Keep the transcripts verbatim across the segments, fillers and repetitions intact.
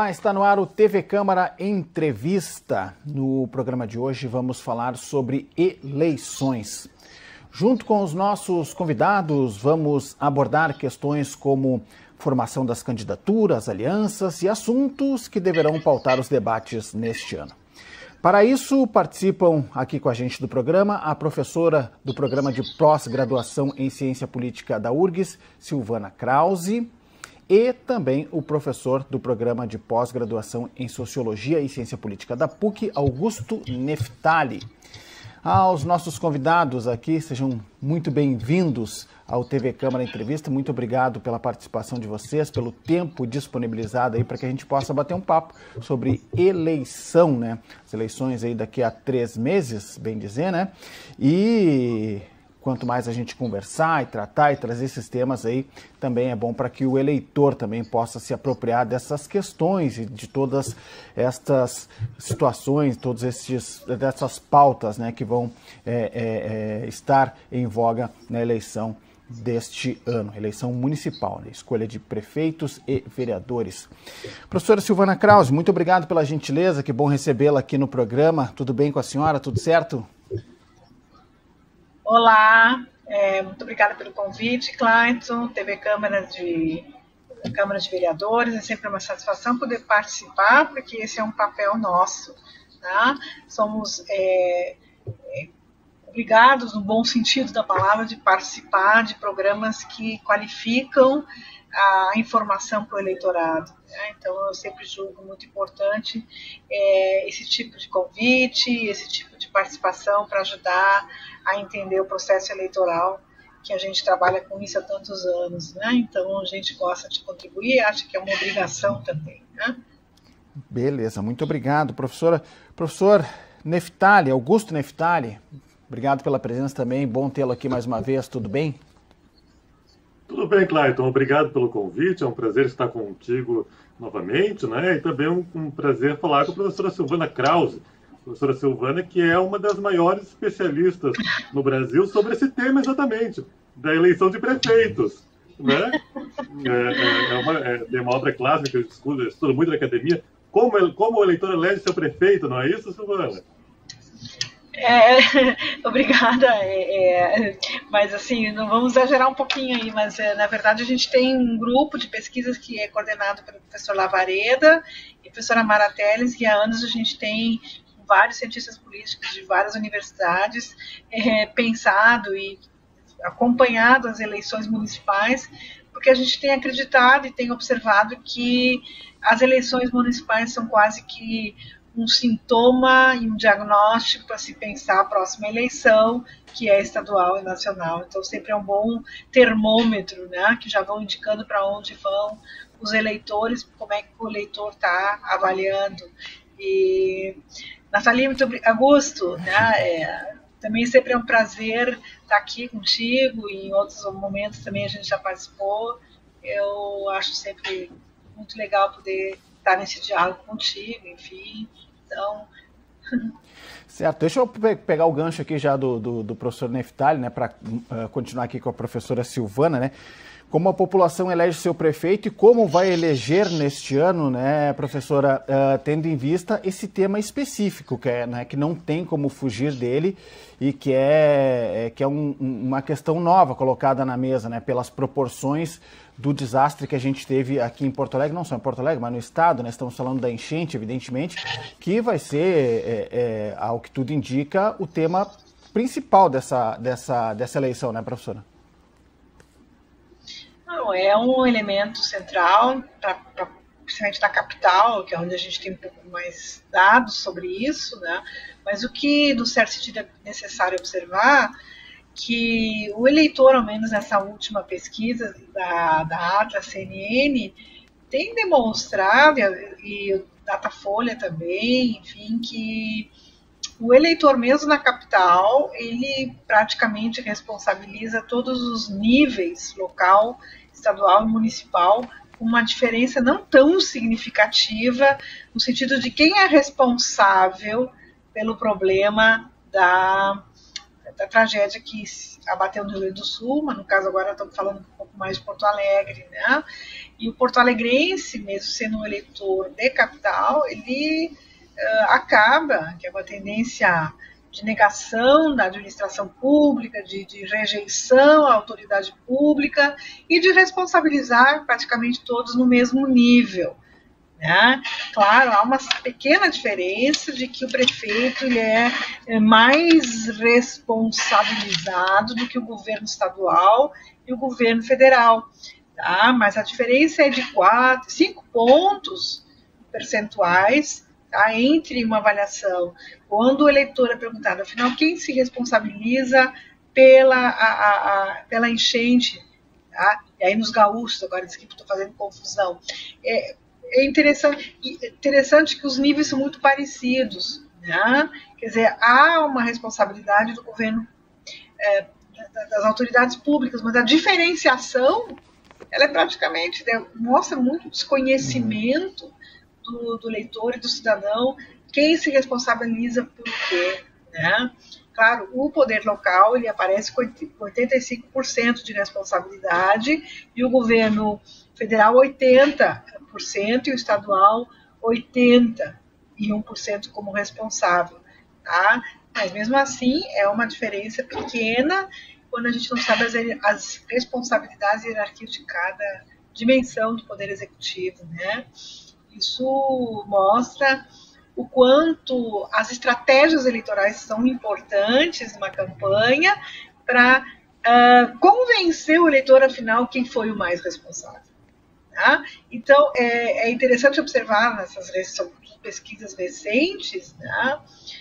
Olá, está no ar o T V Câmara Entrevista. No programa de hoje vamos falar sobre eleições. Junto com os nossos convidados, vamos abordar questões como formação das candidaturas, alianças e assuntos que deverão pautar os debates neste ano. Para isso, participam aqui com a gente do programa a professora do Programa de Pós-Graduação em Ciência Política da U R G S, Silvana Krause, e também o professor do Programa de Pós-Graduação em Sociologia e Ciência Política da P U C, Augusto Neftali. Aos nossos convidados aqui, sejam muito bem-vindos ao T V Câmara Entrevista. Muito obrigado pela participação de vocês, pelo tempo disponibilizado aí para que a gente possa bater um papo sobre eleição, né? As eleições aí daqui a três meses, bem dizer, né? E quanto mais a gente conversar e tratar e trazer esses temas aí, também é bom para que o eleitor também possa se apropriar dessas questões e de todas estas situações, todas esses, dessas pautas, né, que vão é, é, estar em voga na eleição deste ano, eleição municipal, né, escolha de prefeitos e vereadores. Professora Silvana Krause, muito obrigado pela gentileza, que bom recebê-la aqui no programa. Tudo bem com a senhora? Tudo certo? Olá, é, muito obrigada pelo convite, Clayton, T V Câmara de, Câmara de Vereadores. É sempre uma satisfação poder participar, porque esse é um papel nosso, tá? Somos é, é, obrigados, no bom sentido da palavra, de participar de programas que qualificam a informação para o eleitorado, né? Então, eu sempre julgo muito importante é, esse tipo de convite, esse tipo de participação para ajudar a entender o processo eleitoral, que a gente trabalha com isso há tantos anos, né? Então, a gente gosta de contribuir e acha que é uma obrigação também, né? Beleza, muito obrigado, professora. Professor Neftali, Augusto Neftali, obrigado pela presença também, bom tê-lo aqui mais uma vez, tudo bem? Tudo bem, Clayton, obrigado pelo convite, é um prazer estar contigo novamente, né? E também um, um prazer falar com a professora Silvana Krause, professora Silvana, que é uma das maiores especialistas no Brasil sobre esse tema exatamente, da eleição de prefeitos, né? É, é, é uma, é, tem uma obra clássica que eu estudo, eu estudo muito na academia, como, como o eleitor elege seu prefeito, não é isso, Silvana? É, obrigada, é, é, mas assim, não vamos exagerar um pouquinho aí, mas é, na verdade a gente tem um grupo de pesquisas que é coordenado pelo professor Lavareda e professora Mara Teles, e há anos a gente tem vários cientistas políticos de várias universidades é, pensado e acompanhado as eleições municipais, porque a gente tem acreditado e tem observado que as eleições municipais são quase que um sintoma e um diagnóstico para se pensar a próxima eleição, que é estadual e nacional. Então, sempre é um bom termômetro, né, que já vão indicando para onde vão os eleitores, como é que o eleitor está avaliando. E, Nathalie, muito obrigada. Augusto, né, é, também sempre é um prazer estar aqui contigo, e em outros momentos também a gente já participou. Eu acho sempre muito legal poder estar nesse diálogo contigo, enfim, então... Certo, deixa eu pegar o gancho aqui já do, do, do professor Neftali, né, para uh, continuar aqui com a professora Silvana, né, como a população elege seu prefeito e como vai eleger neste ano, né, professora, uh, tendo em vista esse tema específico, que, é, né, que não tem como fugir dele e que é, é, que é um, uma questão nova colocada na mesa, né, pelas proporções do desastre que a gente teve aqui em Porto Alegre, não só em Porto Alegre, mas no estado, né? Estamos falando da enchente, evidentemente, que vai ser, é, é, ao que tudo indica, o tema principal dessa, dessa, dessa eleição, né, professora? Não, é um elemento central, pra, pra, principalmente na capital, que é onde a gente tem um pouco mais dados sobre isso, né? Mas o que, no certo sentido, é necessário observar que o eleitor, ao menos nessa última pesquisa da, da Atlas C N N, tem demonstrado, e o Datafolha também, enfim, que o eleitor mesmo na capital, ele praticamente responsabiliza todos os níveis, local, estadual e municipal, com uma diferença não tão significativa, no sentido de quem é responsável pelo problema da... da tragédia que abateu no Rio Grande do Sul, mas no caso agora estamos falando um pouco mais de Porto Alegre, né? E o porto-alegrense, mesmo sendo um eleitor de capital, ele uh, acaba, que é uma tendência de negação da administração pública, de, de rejeição à autoridade pública e de responsabilizar praticamente todos no mesmo nível. Né? Claro, há uma pequena diferença de que o prefeito ele é mais responsabilizado do que o governo estadual e o governo federal. Tá? Mas a diferença é de quatro, cinco pontos percentuais, tá? Entre uma avaliação. Quando o eleitor é perguntado, afinal, quem se responsabiliza pela, a, a, a, pela enchente? Tá? E aí nos gaúchos, agora diz que estou fazendo confusão. É, é interessante, interessante que os níveis são muito parecidos. Né? Quer dizer, há uma responsabilidade do governo, é, das autoridades públicas, mas a diferenciação ela é praticamente, né, mostra muito desconhecimento do, do leitor e do cidadão, quem se responsabiliza por quê, né? Claro, o poder local ele aparece com oitenta e cinco por cento de responsabilidade e o governo federal oitenta por cento e o estadual oitenta e um por cento como responsável, tá? Mas mesmo assim é uma diferença pequena quando a gente não sabe as, as responsabilidades e hierarquias de cada dimensão do Poder Executivo, né? Isso mostra o quanto as estratégias eleitorais são importantes numa campanha para uh, convencer o eleitor, afinal, quem foi o mais responsável. Tá? Então, é, é interessante observar nessas pesquisas recentes, né?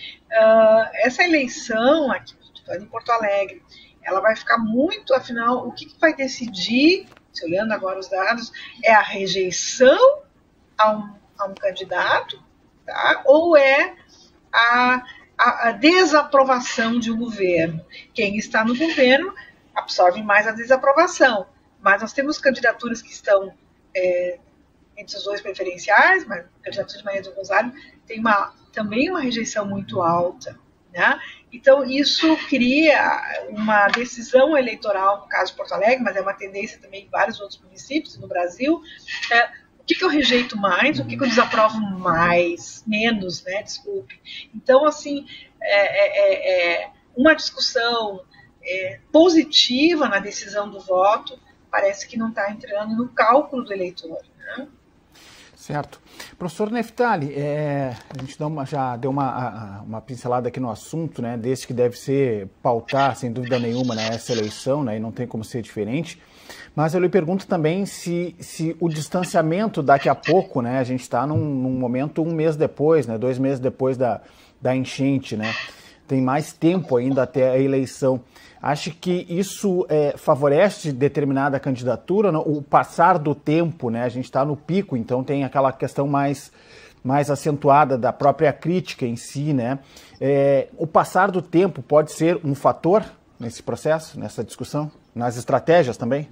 uh, essa eleição aqui em Porto Alegre, ela vai ficar muito, afinal, o que, que vai decidir, se olhando agora os dados, é a rejeição a um, a um candidato, tá? Ou é a, a, a desaprovação de um governo. Quem está no governo absorve mais a desaprovação, mas nós temos candidaturas que estão é, entre os dois preferenciais, mas a candidatura de Maria do Rosário tem uma, também uma rejeição muito alta. Né? Então, isso cria uma decisão eleitoral, no caso de Porto Alegre, mas é uma tendência também em vários outros municípios no Brasil. É, o que, que eu rejeito mais, o que, que eu desaprovo mais, menos, né? Desculpe. Então, assim, é, é, é uma discussão é, positiva na decisão do voto parece que não está entrando no cálculo do eleitor, né? Certo. Professor Neftali, é, a gente dá uma, já deu uma, uma pincelada aqui no assunto, né, desse que deve ser pautar, sem dúvida nenhuma, né, essa eleição, né, e não tem como ser diferente, mas eu lhe pergunto também se, se o distanciamento daqui a pouco, né, a gente está num, num momento um mês depois, né, dois meses depois da, da enchente, né, tem mais tempo ainda até a eleição. Acha que isso é, favorece determinada candidatura? Não? O passar do tempo, né? A gente está no pico, então tem aquela questão mais, mais acentuada da própria crítica em si, né? É, o passar do tempo pode ser um fator nesse processo, nessa discussão? Nas estratégias também?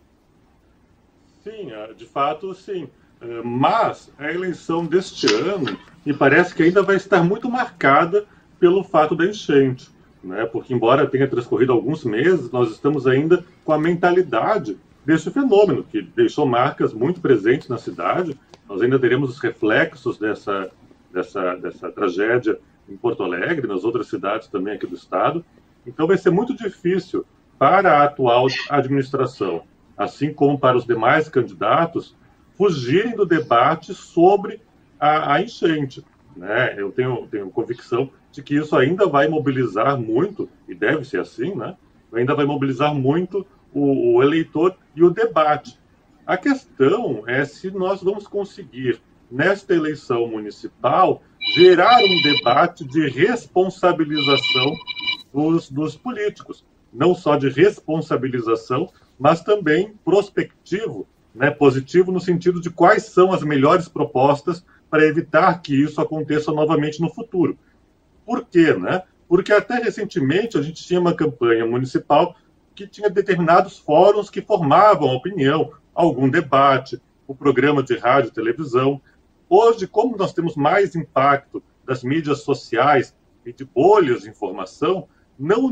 Sim, de fato, sim. Mas a eleição deste ano me parece que ainda vai estar muito marcada pelo fato da enchente. Né? Porque, embora tenha transcorrido alguns meses, nós estamos ainda com a mentalidade desse fenômeno, que deixou marcas muito presentes na cidade. Nós ainda teremos os reflexos dessa, dessa, dessa tragédia em Porto Alegre, nas outras cidades também aqui do estado. Então vai ser muito difícil para a atual administração, assim como para os demais candidatos, fugirem do debate sobre a, a enchente. Né? Eu tenho, tenho convicção de que isso ainda vai mobilizar muito, e deve ser assim, né? Ainda vai mobilizar muito o, o eleitor e o debate. A questão é se nós vamos conseguir, nesta eleição municipal, gerar um debate de responsabilização dos, dos políticos. Não só de responsabilização, mas também prospectivo, né? Positivo no sentido de quais são as melhores propostas para evitar que isso aconteça novamente no futuro. Por quê, né? Porque até recentemente a gente tinha uma campanha municipal que tinha determinados fóruns que formavam opinião, algum debate, o programa de rádio e televisão. Hoje, como nós temos mais impacto das mídias sociais e de bolhas de informação, não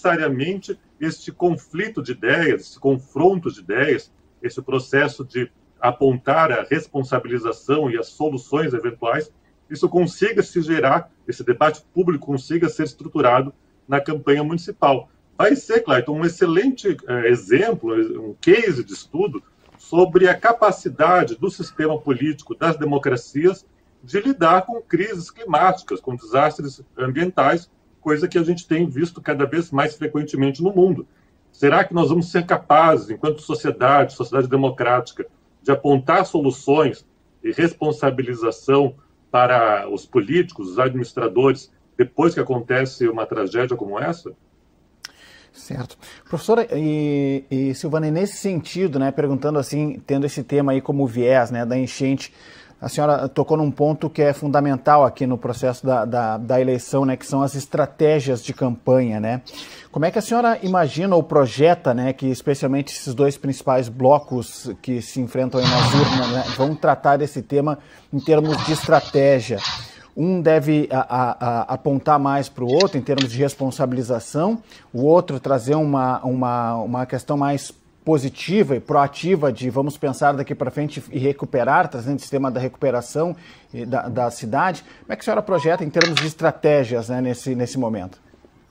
necessariamente este conflito de ideias, esse confronto de ideias, esse processo de apontar a responsabilização e as soluções eventuais, isso consiga se gerar, esse debate público consiga ser estruturado na campanha municipal. Vai ser, Clayton, um excelente uh, exemplo, um case de estudo sobre a capacidade do sistema político das democracias de lidar com crises climáticas, com desastres ambientais, coisa que a gente tem visto cada vez mais frequentemente no mundo. Será que nós vamos ser capazes, enquanto sociedade, sociedade democrática, de apontar soluções e responsabilização para os políticos, os administradores, depois que acontece uma tragédia como essa? Certo. Professora, e, e Silvana, e nesse sentido, né, perguntando assim, tendo esse tema aí como viés, né, da enchente, a senhora tocou num ponto que é fundamental aqui no processo da, da, da eleição, né, que são as estratégias de campanha, né? Como é que a senhora imagina ou projeta, né, que especialmente esses dois principais blocos que se enfrentam aí nas urnas, né, vão tratar desse tema em termos de estratégia? Um deve a, a, a, apontar mais para o outro em termos de responsabilização, o outro trazer uma, uma, uma questão mais positiva e proativa de vamos pensar daqui para frente e recuperar, trazendo o sistema da recuperação da, da cidade. Como é que a senhora projeta em termos de estratégias, né, nesse, nesse momento?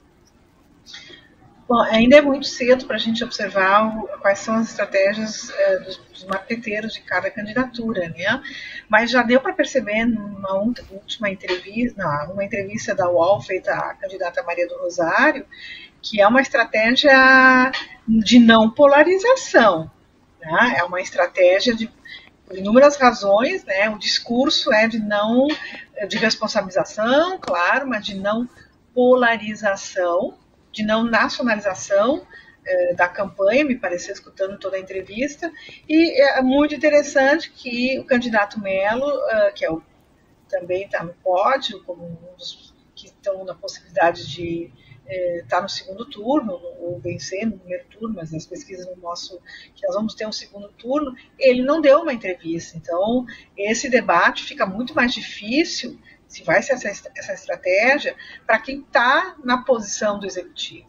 Bom, ainda é muito cedo para a gente observar o, quais são as estratégias é, dos, dos marqueteiros de cada candidatura, né? Mas já deu para perceber numa última entrevista, não, uma entrevista da U O L feita à candidata Maria do Rosário, que é uma estratégia de não polarização, né? É uma estratégia de, por inúmeras razões, né? O discurso é de não, de responsabilização, claro, mas de não polarização, de não nacionalização eh, da campanha, me pareceu escutando toda a entrevista, e é muito interessante que o candidato Melo, uh, que é o, também está no pódio, como um dos que estão na possibilidade de estar eh, tá no segundo turno, ou vencer no primeiro turno, mas as pesquisas não mostram que nós vamos ter um segundo turno, ele não deu uma entrevista. Então, esse debate fica muito mais difícil, se vai ser essa, essa estratégia, para quem está na posição do executivo.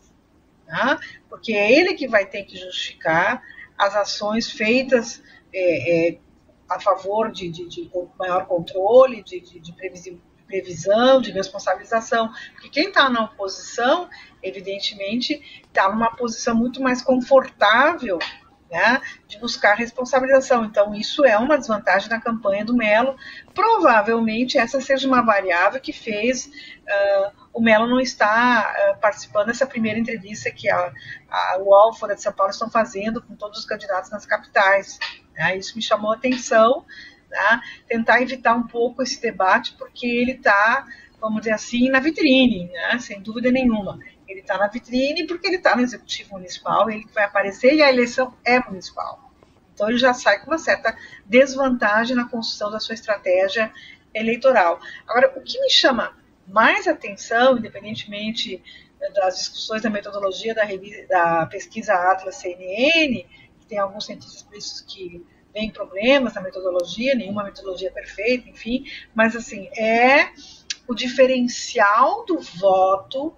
Tá? Porque é ele que vai ter que justificar as ações feitas é, é, a favor de, de, de maior controle, de, de, de previsão, de responsabilização. Porque quem está na oposição, evidentemente, está numa posição muito mais confortável, né, de buscar responsabilização. Então, isso é uma desvantagem na campanha do Melo. Provavelmente, essa seja uma variável que fez uh, o Melo não estar uh, participando dessa primeira entrevista que a, a U O L, Folha de São Paulo, estão fazendo com todos os candidatos nas capitais. Né? Isso me chamou a atenção, né? Tentar evitar um pouco esse debate, porque ele está, vamos dizer assim, na vitrine, né? Sem dúvida nenhuma. Ele está na vitrine porque ele está no executivo municipal, ele vai aparecer e a eleição é municipal. Então ele já sai com uma certa desvantagem na construção da sua estratégia eleitoral. Agora, o que me chama mais atenção, independentemente das discussões da metodologia da, revista, da pesquisa Atlas C N N, que tem alguns cientistas políticos que veem problemas na metodologia, nenhuma metodologia perfeita, enfim, mas assim, é o diferencial do voto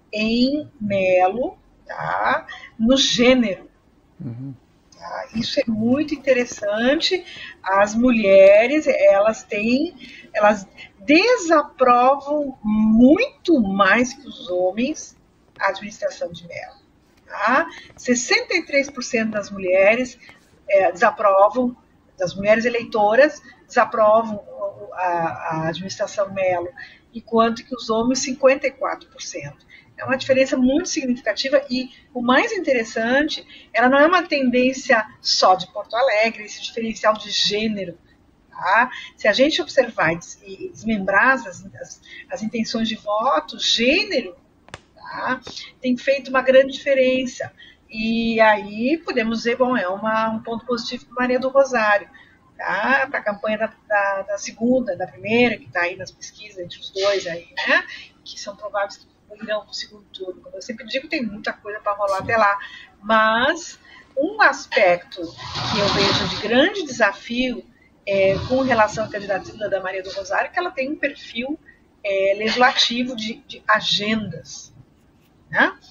em Melo, tá, no gênero. Uhum. Tá? Isso é muito interessante. As mulheres, elas têm, elas desaprovam muito mais que os homens a administração de Melo. Tá? sessenta e três por cento das mulheres é, desaprovam, das mulheres eleitoras, desaprovam a, a administração Melo, enquanto que os homens, cinquenta e quatro por cento. É uma diferença muito significativa e o mais interessante, ela não é uma tendência só de Porto Alegre, esse diferencial de gênero. Tá? Se a gente observar e desmembrar as, as, as intenções de voto, gênero, tá, tem feito uma grande diferença. E aí podemos dizer, bom, é uma, um ponto positivo para Maria do Rosário, tá? Para a campanha da, da, da segunda, da primeira, que está aí nas pesquisas entre os dois, aí, né? Que são prováveis que irão para o segundo turno. Como eu sempre digo, tem muita coisa para rolar até lá. Mas um aspecto que eu vejo de grande desafio é, com relação à candidatura da Maria do Rosário, é que ela tem um perfil é, legislativo de, de agendas. Né?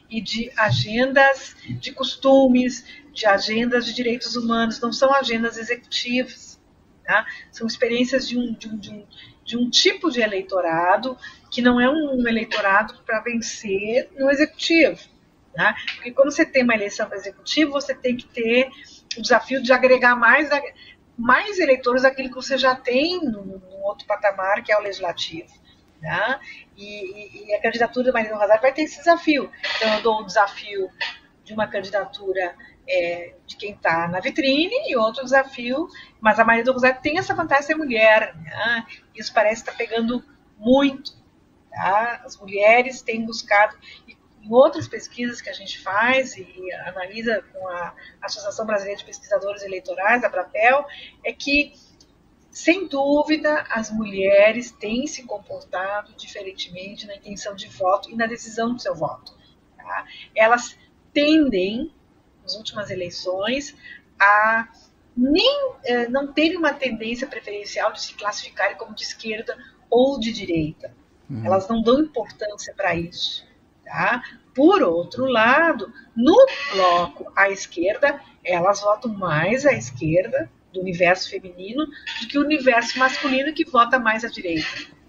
e de agendas de costumes, de agendas de direitos humanos, não são agendas executivas, tá? São experiências de um, de, um, de, um, de um tipo de eleitorado que não é um eleitorado para vencer no executivo, tá? Porque quando você tem uma eleição para executivo, você tem que ter o desafio de agregar mais, mais eleitores daquilo que você já tem no, no outro patamar, que é o legislativo. Tá? E, e, e a candidatura do Marina Rosário vai ter esse desafio. Então eu dou o desafio de uma candidatura é, de quem está na vitrine e outro desafio, mas a Maria do Rosário tem essa vantagem de ser mulher, né? Isso parece estar tá pegando muito, tá? As mulheres têm buscado, e em outras pesquisas que a gente faz e, e analisa com a Associação Brasileira de Pesquisadores Eleitorais, a ABRAPEL, é que sem dúvida, as mulheres têm se comportado diferentemente na intenção de voto e na decisão do seu voto. Tá? Elas tendem, nas últimas eleições, a nem eh, não terem uma tendência preferencial de se classificarem como de esquerda ou de direita. Uhum. Elas não dão importância para isso. Tá? Por outro lado, no bloco à esquerda, elas votam mais à esquerda, do universo feminino, do que o universo masculino, que vota mais à direita.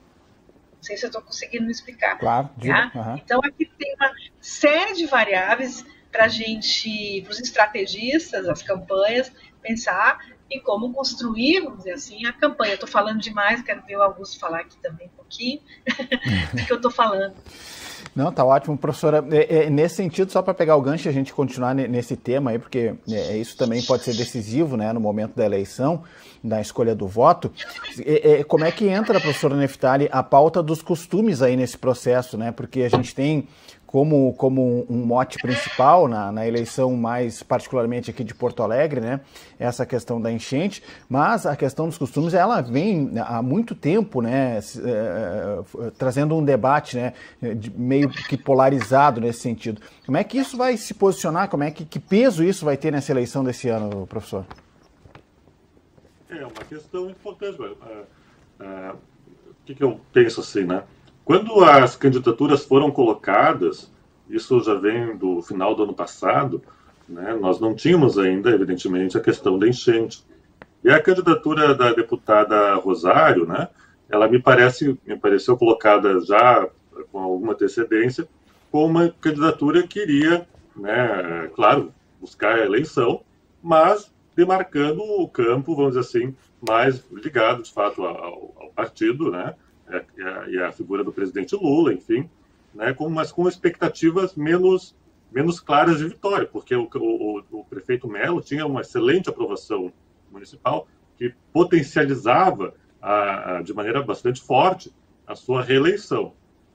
Não sei se eu estou conseguindo me explicar. Claro. Tá? Uhum. Então, aqui tem uma série de variáveis para a gente, para os estrategistas, as campanhas, pensar em como construir, vamos dizer assim, a campanha. Estou falando demais, quero ver o Augusto falar aqui também um pouquinho do que eu estou falando. Não, tá ótimo, professora. É, é, nesse sentido, só para pegar o gancho e a gente continuar nesse tema aí, porque é, isso também pode ser decisivo, né, no momento da eleição, da escolha do voto. É, é, como é que entra, professora Neftali, a pauta dos costumes aí nesse processo, né? Porque a gente tem como, como um mote principal na, na eleição, mais particularmente aqui de Porto Alegre, né, essa questão da enchente, mas a questão dos costumes, ela vem há muito tempo, né, é, é, trazendo um debate, né, de, meio que polarizado nesse sentido. Como é que isso vai se posicionar? Como é que, que peso isso vai ter nessa eleição desse ano, professor? É uma questão importante. Uh, uh, o que, que eu penso assim, né? Quando as candidaturas foram colocadas, isso já vem do final do ano passado, né, nós não tínhamos ainda, evidentemente, a questão da enchente. E a candidatura da deputada Rosário, né, ela me, parece, me pareceu colocada já com alguma antecedência, como uma candidatura que iria, né, claro, buscar a eleição, mas demarcando o campo, vamos dizer assim, mais ligado, de fato, ao, ao partido, né, e a, e a figura do presidente Lula, enfim, né, com, mas com expectativas menos, menos claras de vitória, porque o, o, o prefeito Melo tinha uma excelente aprovação municipal que potencializava a, a, de maneira bastante forte a sua reeleição.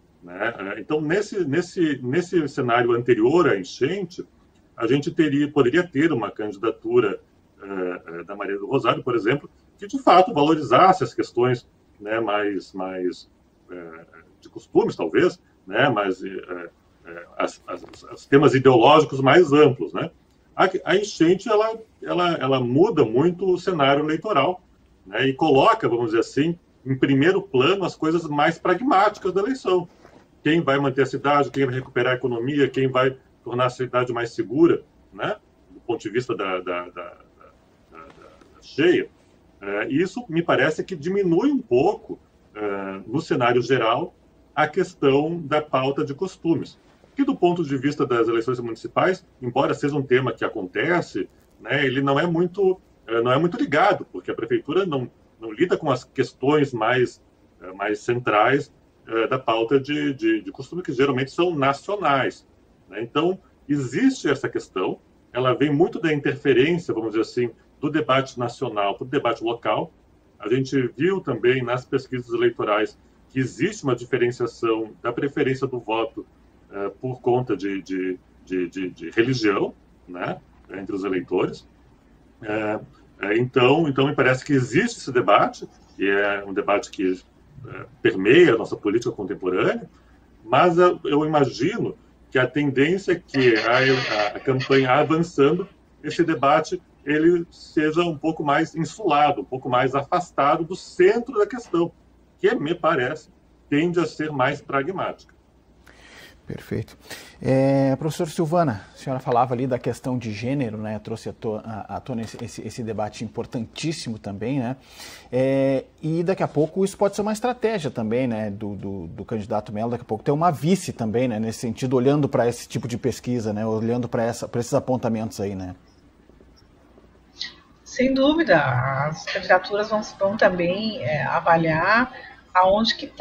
Né? Então, nesse, nesse, nesse cenário anterior à enchente, a gente teria, poderia ter uma candidatura uh, da Maria do Rosário, por exemplo, que de fato valorizasse as questões, né, mais, mais é, de costumes, talvez, né, mas é, é, as, as, os temas ideológicos mais amplos. Né? A, a enchente ela, ela, ela muda muito o cenário eleitoral, né, e coloca, vamos dizer assim, em primeiro plano as coisas mais pragmáticas da eleição. Quem vai manter a cidade, quem vai recuperar a economia, quem vai tornar a cidade mais segura, né, do ponto de vista da, da, da, da, da, da cheia. Uh, isso me parece que diminui um pouco, uh, no cenário geral, a questão da pauta de costumes. Que do ponto de vista das eleições municipais, embora seja um tema que acontece, né, ele não é muito, uh, não é muito ligado, porque a prefeitura não, não lida com as questões mais, uh, mais centrais uh, da pauta de, de, de costume, que geralmente são nacionais. Né? Então, existe essa questão, ela vem muito da interferência, vamos dizer assim, do debate nacional para o debate local. A gente viu também nas pesquisas eleitorais que existe uma diferenciação da preferência do voto uh, por conta de, de, de, de, de religião, né, entre os eleitores. Uh, uh, então, então, me parece que existe esse debate, e é um debate que uh, permeia a nossa política contemporânea, mas uh, eu imagino que a tendência é que a, a, a campanha avançando, esse debate ele seja um pouco mais insulado, um pouco mais afastado do centro da questão, que, me parece, tende a ser mais pragmática. Perfeito. É, professor Silvana, a senhora falava ali da questão de gênero, né? Trouxe à tona, à tona esse, esse, esse debate importantíssimo também, né? É, e daqui a pouco isso pode ser uma estratégia também, né? Do, do, do candidato Mello, daqui a pouco ter uma vice também, né? Nesse sentido, olhando para esse tipo de pesquisa, né? Olhando para esses apontamentos aí, né? Sem dúvida, as candidaturas vão, vão também é, avaliar aonde que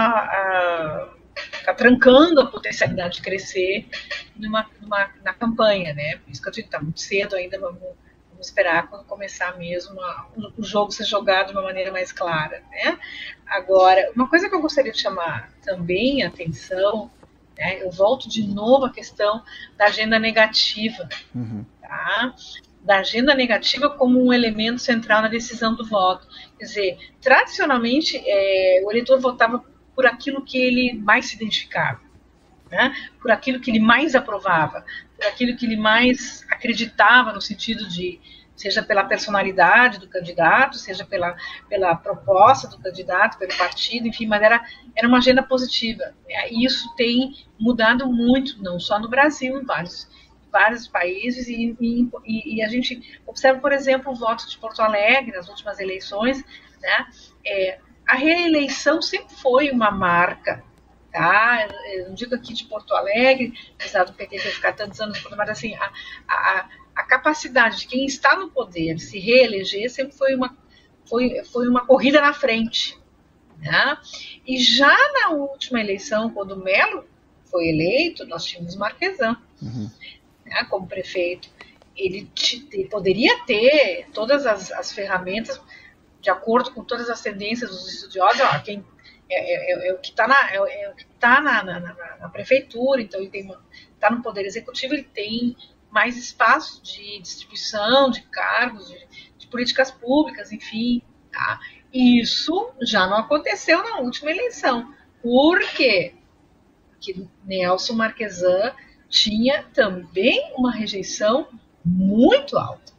está tá trancando a potencialidade de crescer numa, numa, na campanha, né? Por isso que eu digo que está muito cedo ainda, vamos, vamos esperar quando começar mesmo a, o jogo ser jogado de uma maneira mais clara, né? Agora, uma coisa que eu gostaria de chamar também a atenção, né? Eu volto de novo à questão da agenda negativa, uhum. tá? Da agenda negativa como um elemento central na decisão do voto. Quer dizer, tradicionalmente, é, o eleitor votava por aquilo que ele mais se identificava, né? Por aquilo que ele mais aprovava, por aquilo que ele mais acreditava no sentido de, seja pela personalidade do candidato, seja pela, pela proposta do candidato, pelo partido, enfim, mas era, era uma agenda positiva. E isso tem mudado muito, não só no Brasil, em vários vários países, e, e, e a gente observa, por exemplo, o voto de Porto Alegre nas últimas eleições, né? É, a reeleição sempre foi uma marca, tá? Eu não digo aqui de Porto Alegre, apesar do P T ter ficado tantos anos no poder, mas assim, a, a, a capacidade de quem está no poder se reeleger sempre foi uma, foi, foi uma corrida na frente, né? E já na última eleição, quando o Mello foi eleito, nós tínhamos Marquesan, uhum. né, como prefeito. Ele, te, ele poderia ter todas as, as ferramentas, de acordo com todas as tendências dos estudiosos, ó, quem, é, é, é o que está na, é, é o que tá na, na, na, na prefeitura, então ele está no poder executivo, ele tem mais espaço de distribuição de cargos, de, de políticas públicas, enfim. Tá? Isso já não aconteceu na última eleição. Por quê? Porque Nelson Marquesan tinha também uma rejeição muito alta.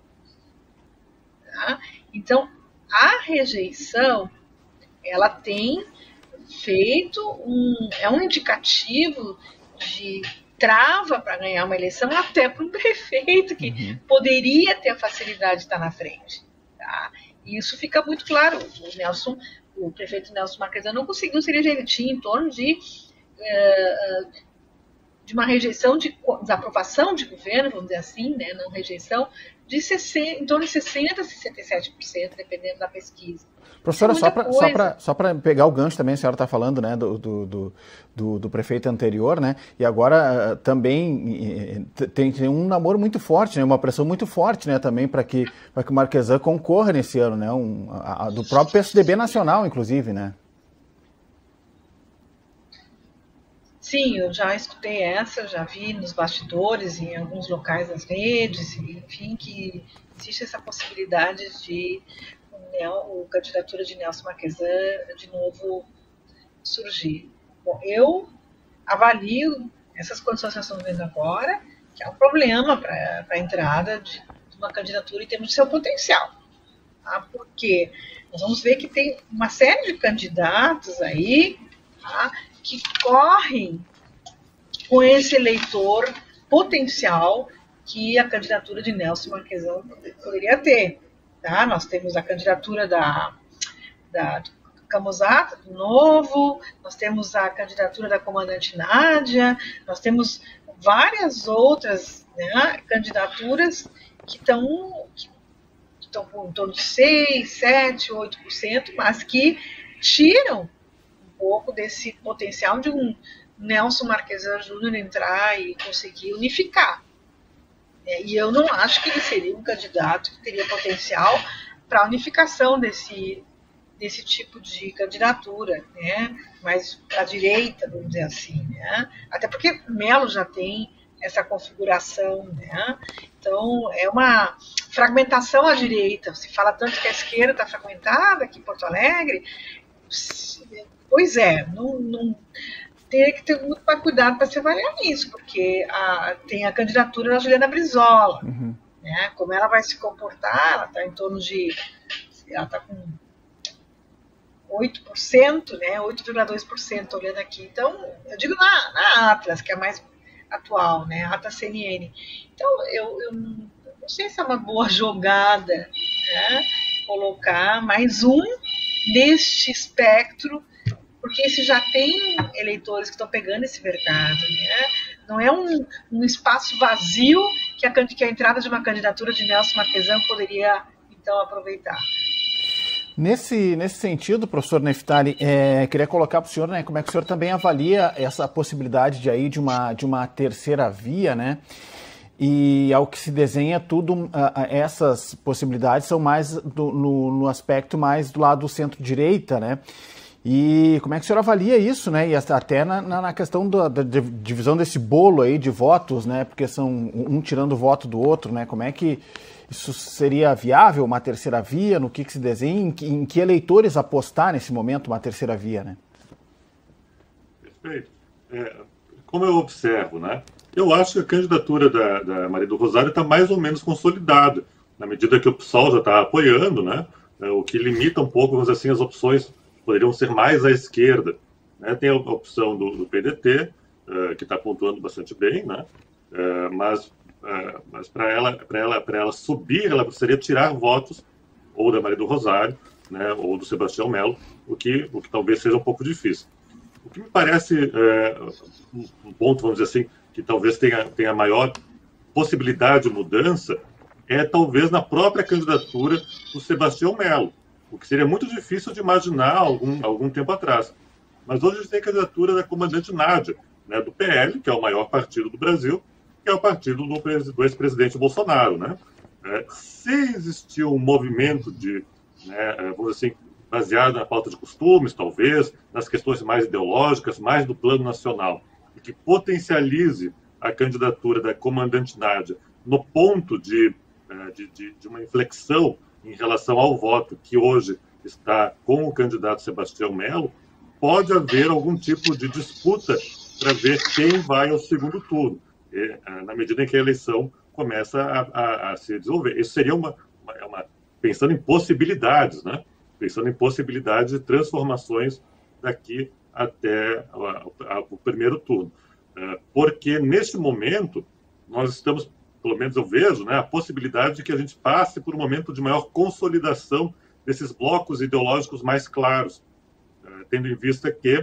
Tá? Então, a rejeição, ela tem feito um, é um indicativo de trava para ganhar uma eleição, até para um prefeito que uhum. poderia ter a facilidade de estar na frente. Tá? E isso fica muito claro. O, Nelson, o prefeito Nelson Marquesan não conseguiu se eleger, ele tinha em torno de... Uh, de uma rejeição, de desaprovação de governo, vamos dizer assim, né, não rejeição, de sessenta, em torno de sessenta por cento a sessenta e sete por cento, dependendo da pesquisa. Professora, só para só para só para pegar o gancho também, a senhora está falando, né, do, do, do, do prefeito anterior, né, e agora uh, também tem, tem um namoro muito forte, né, uma pressão muito forte, né, também para que, para que o Marquesan concorra nesse ano, né, um, a, a, do próprio P S D B nacional, inclusive, né. Sim, eu já escutei essa, já vi nos bastidores, em alguns locais das redes, enfim, que existe essa possibilidade de a candidatura de Nelson Marquesan de novo surgir. Bom, eu avalio essas condições que nós estamos vendo agora, que é um problema para a entrada de uma candidatura em termos de seu potencial. Tá? Porque nós vamos ver que tem uma série de candidatos aí, tá? Que correm com esse eleitor potencial que a candidatura de Nelson Marquesan poderia ter. Tá? Nós temos a candidatura da, da Camozata, do Novo, nós temos a candidatura da comandante Nádia, nós temos várias outras, né, candidaturas que estão que estão com em torno de seis, sete, oito por cento, mas que tiram pouco desse potencial de um Nelson Marquesan Júnior entrar e conseguir unificar. É, e eu não acho que ele seria um candidato que teria potencial para a unificação desse, desse tipo de candidatura, né? Mais para a direita, vamos dizer assim. Né? Até porque Mello já tem essa configuração. Né? Então, é uma fragmentação à direita. Se fala tanto que a esquerda está fragmentada aqui em Porto Alegre. Pois é, não, não, tem que ter muito cuidado para se avaliar nisso, porque a, tem a candidatura da Juliana Brizola, uhum. né, como ela vai se comportar, ela está em torno de, ela está com oito por cento, né, oito vírgula dois por cento olhando aqui, então, eu digo na, na Atlas, que é a mais, atual, né, ata C N N. Então, eu, eu não sei se é uma boa jogada, né, colocar mais um neste espectro, porque esse já tem eleitores que estão pegando esse mercado, né? Não é um, um espaço vazio que a, que a entrada de uma candidatura de Nelson Marquesan poderia, então, aproveitar. Nesse, nesse sentido, professor Neftali, é, queria colocar para o senhor, né, como é que o senhor também avalia essa possibilidade de, aí, de, uma, de uma terceira via, né? E ao que se desenha tudo, essas possibilidades são mais do, no, no aspecto mais do lado do centro-direita, né? E como é que o senhor avalia isso, né? E até na, na questão da, da divisão desse bolo aí de votos, né? Porque são um tirando o voto do outro, né? Como é que isso seria viável, uma terceira via? No que, que se desenha? Em que, em que eleitores apostar nesse momento uma terceira via, né? Perfeito. É, como eu observo, né? Eu acho que a candidatura da, da Maria do Rosário está mais ou menos consolidada, na medida que o P SOL já está apoiando, né? É, o que limita um pouco, vamos dizer assim, as opções poderiam ser mais à esquerda, né? Tem a opção do, do P D T, uh, que está pontuando bastante bem, né? Uh, mas uh, mas para ela, para ela, para ela subir, ela precisaria tirar votos ou da Maria do Rosário, né? Ou do Sebastião Melo, o que, o que talvez seja um pouco difícil. O que me parece uh, um ponto, vamos dizer assim, que talvez tenha, tenha maior possibilidade de mudança é talvez na própria candidatura do Sebastião Melo, o que seria muito difícil de imaginar algum, algum tempo atrás. Mas hoje a gente tem a candidatura da comandante Nádia, né, do P L, que é o maior partido do Brasil, que é o partido do, do ex-presidente Bolsonaro. Né? É, se existir um movimento de, né, vamos dizer assim, baseado na pauta de costumes, talvez, nas questões mais ideológicas, mais do plano nacional, e que potencialize a candidatura da comandante Nádia no ponto de, de, de, de uma inflexão em relação ao voto que hoje está com o candidato Sebastião Melo, pode haver algum tipo de disputa para ver quem vai ao segundo turno, e, na medida em que a eleição começa a, a, a se desenvolver. Isso seria uma, uma, uma... pensando em possibilidades, né? Pensando em possibilidades de transformações daqui até a, a, o primeiro turno. Porque, neste momento, nós estamos, pelo menos eu vejo, né, a possibilidade de que a gente passe por um momento de maior consolidação desses blocos ideológicos mais claros, tendo em vista que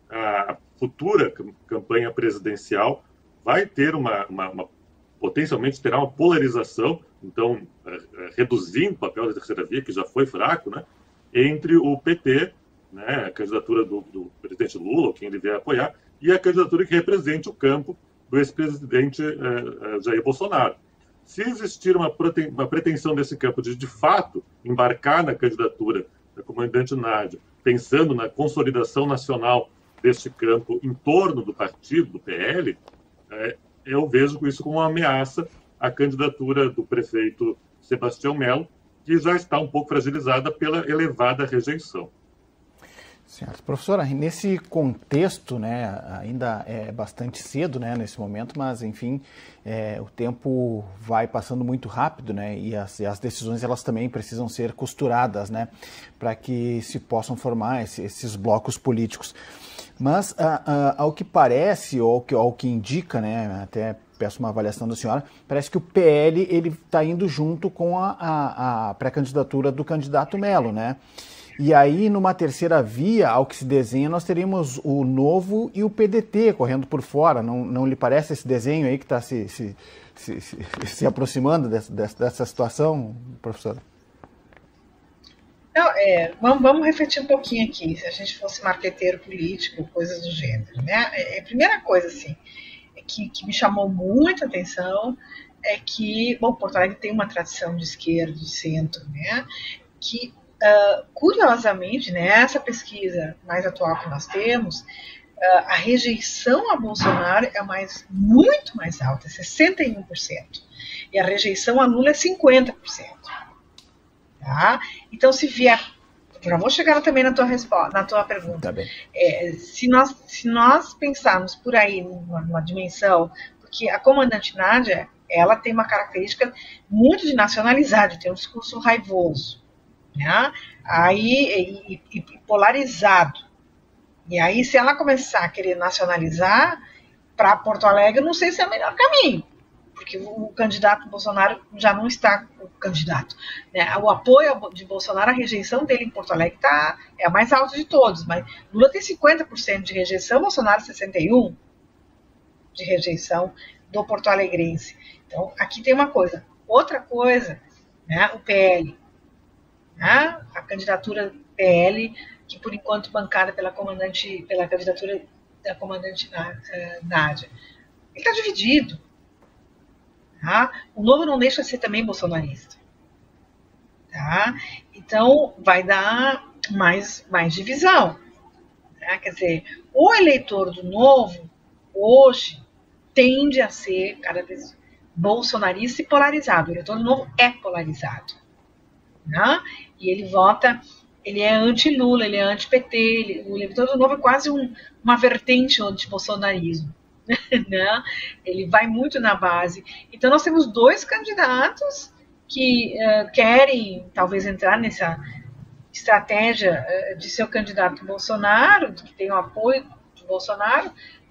a futura campanha presidencial vai ter uma, uma, uma potencialmente terá uma polarização, então, reduzindo o papel da terceira via, que já foi fraco, né, entre o P T, né, a candidatura do, do presidente Lula, ou quem ele vier apoiar, e a candidatura que represente o campo do ex-presidente eh, Jair Bolsonaro. Se existir uma, uma pretensão desse campo de, de fato, embarcar na candidatura da comandante Nádia, pensando na consolidação nacional deste campo em torno do partido, do P L, eh, eu vejo isso como uma ameaça à candidatura do prefeito Sebastião Melo, que já está um pouco fragilizada pela elevada rejeição. Certo. Professora, nesse contexto, né, ainda é bastante cedo, né, nesse momento, mas, enfim, é, o tempo vai passando muito rápido, né, e as, e as decisões, elas também precisam ser costuradas, né, para que se possam formar esse, esses blocos políticos. Mas, a, a, ao que parece, ou ao que, ao que indica, né, até peço uma avaliação da senhora, parece que o P L ele está indo junto com a, a, a pré-candidatura do candidato Melo, né? E aí, numa terceira via, ao que se desenha, nós teríamos o Novo e o P D T correndo por fora. Não, não lhe parece esse desenho aí que está se, se, se, se, se aproximando dessa, dessa situação, professora? Não, é, vamos, vamos refletir um pouquinho aqui, se a gente fosse marqueteiro político, coisas do gênero, né? É, a primeira coisa, assim, que, que me chamou muita atenção é que, bom, Porto Alegre tem uma tradição de esquerda, de centro, né? Que Uh, curiosamente, nessa pesquisa mais atual que nós temos, uh, a rejeição a Bolsonaro é mais, muito mais alta, sessenta e um por cento. E a rejeição a Lula é cinquenta por cento. Tá? Então, se vier... Já vou chegar também na tua, resposta, na tua pergunta. Tá bem. É, se, nós, se nós pensarmos por aí numa, numa dimensão... Porque a comandante Nádia, ela tem uma característica muito de nacionalizar, de ter um discurso raivoso. Né? Aí, e, e polarizado. E aí, se ela começar a querer nacionalizar, para Porto Alegre, não sei se é o melhor caminho, porque o candidato Bolsonaro já não está o candidato. Né? O apoio de Bolsonaro, a rejeição dele em Porto Alegre tá, é a mais alta de todos, mas Lula tem cinquenta por cento de rejeição, Bolsonaro sessenta e um por cento de rejeição do porto-alegrense. Então, aqui tem uma coisa. Outra coisa, né, o P L. Né, a candidatura P L, que por enquanto bancada pela comandante, pela candidatura da comandante Nádia. Ele está dividido. Tá? O Novo não deixa de ser também bolsonarista. Tá? Então, vai dar mais, mais divisão. Tá? Quer dizer, o eleitor do Novo, hoje, tende a ser cada vez bolsonarista e polarizado. O eleitor do Novo é polarizado. Tá? E ele vota, ele é anti-Lula, ele é anti-P T, ele, o eleitor do Novo é quase um, uma vertente anti-bolsonarismo. Né? Ele vai muito na base. Então nós temos dois candidatos que uh, querem talvez entrar nessa estratégia uh, de ser o candidato Bolsonaro, que tem o apoio de Bolsonaro,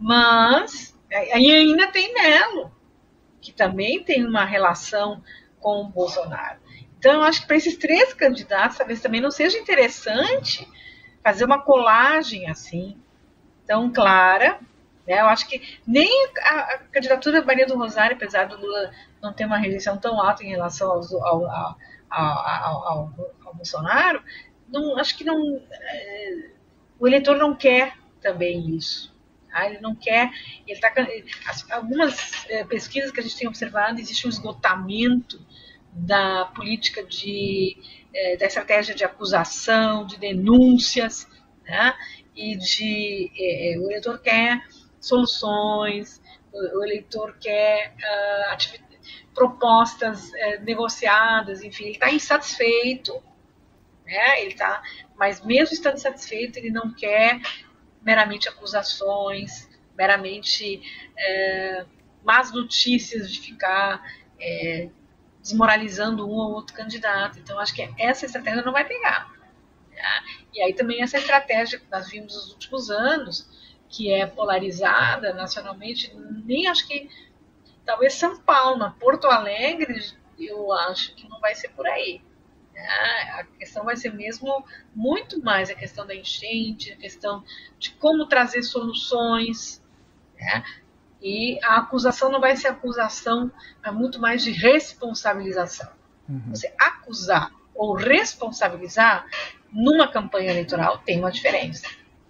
mas aí ainda tem Melo, que também tem uma relação com o Bolsonaro. Então eu acho que para esses três candidatos talvez também não seja interessante fazer uma colagem assim tão clara. Eu acho que nem a, a candidatura Maria do Rosário, apesar do Lula não ter uma rejeição tão alta em relação ao, ao, ao, ao, ao, ao Bolsonaro, não, acho que não, é, o eleitor não quer também isso. Tá? Ele não quer. Ele tá, as, algumas é, pesquisas que a gente tem observado, existe um esgotamento da política de, é, da estratégia de acusação, de denúncias, né? E de, é, o eleitor quer soluções, o eleitor quer uh, propostas uh, negociadas, enfim, ele está insatisfeito, né? Ele tá, mas mesmo estando insatisfeito, ele não quer meramente acusações, meramente uh, más notícias de ficar uh, desmoralizando um ou outro candidato. Então, acho que essa estratégia não vai pegar. Né? E aí também essa estratégia que nós vimos nos últimos anos, que é polarizada nacionalmente, nem acho que, talvez São Paulo, Porto Alegre, eu acho que não vai ser por aí. Né? A questão vai ser mesmo muito mais a questão da enchente, a questão de como trazer soluções, né? E a acusação não vai ser acusação, é muito mais de responsabilização. Uhum. Você acusar ou responsabilizar numa campanha eleitoral tem uma diferença.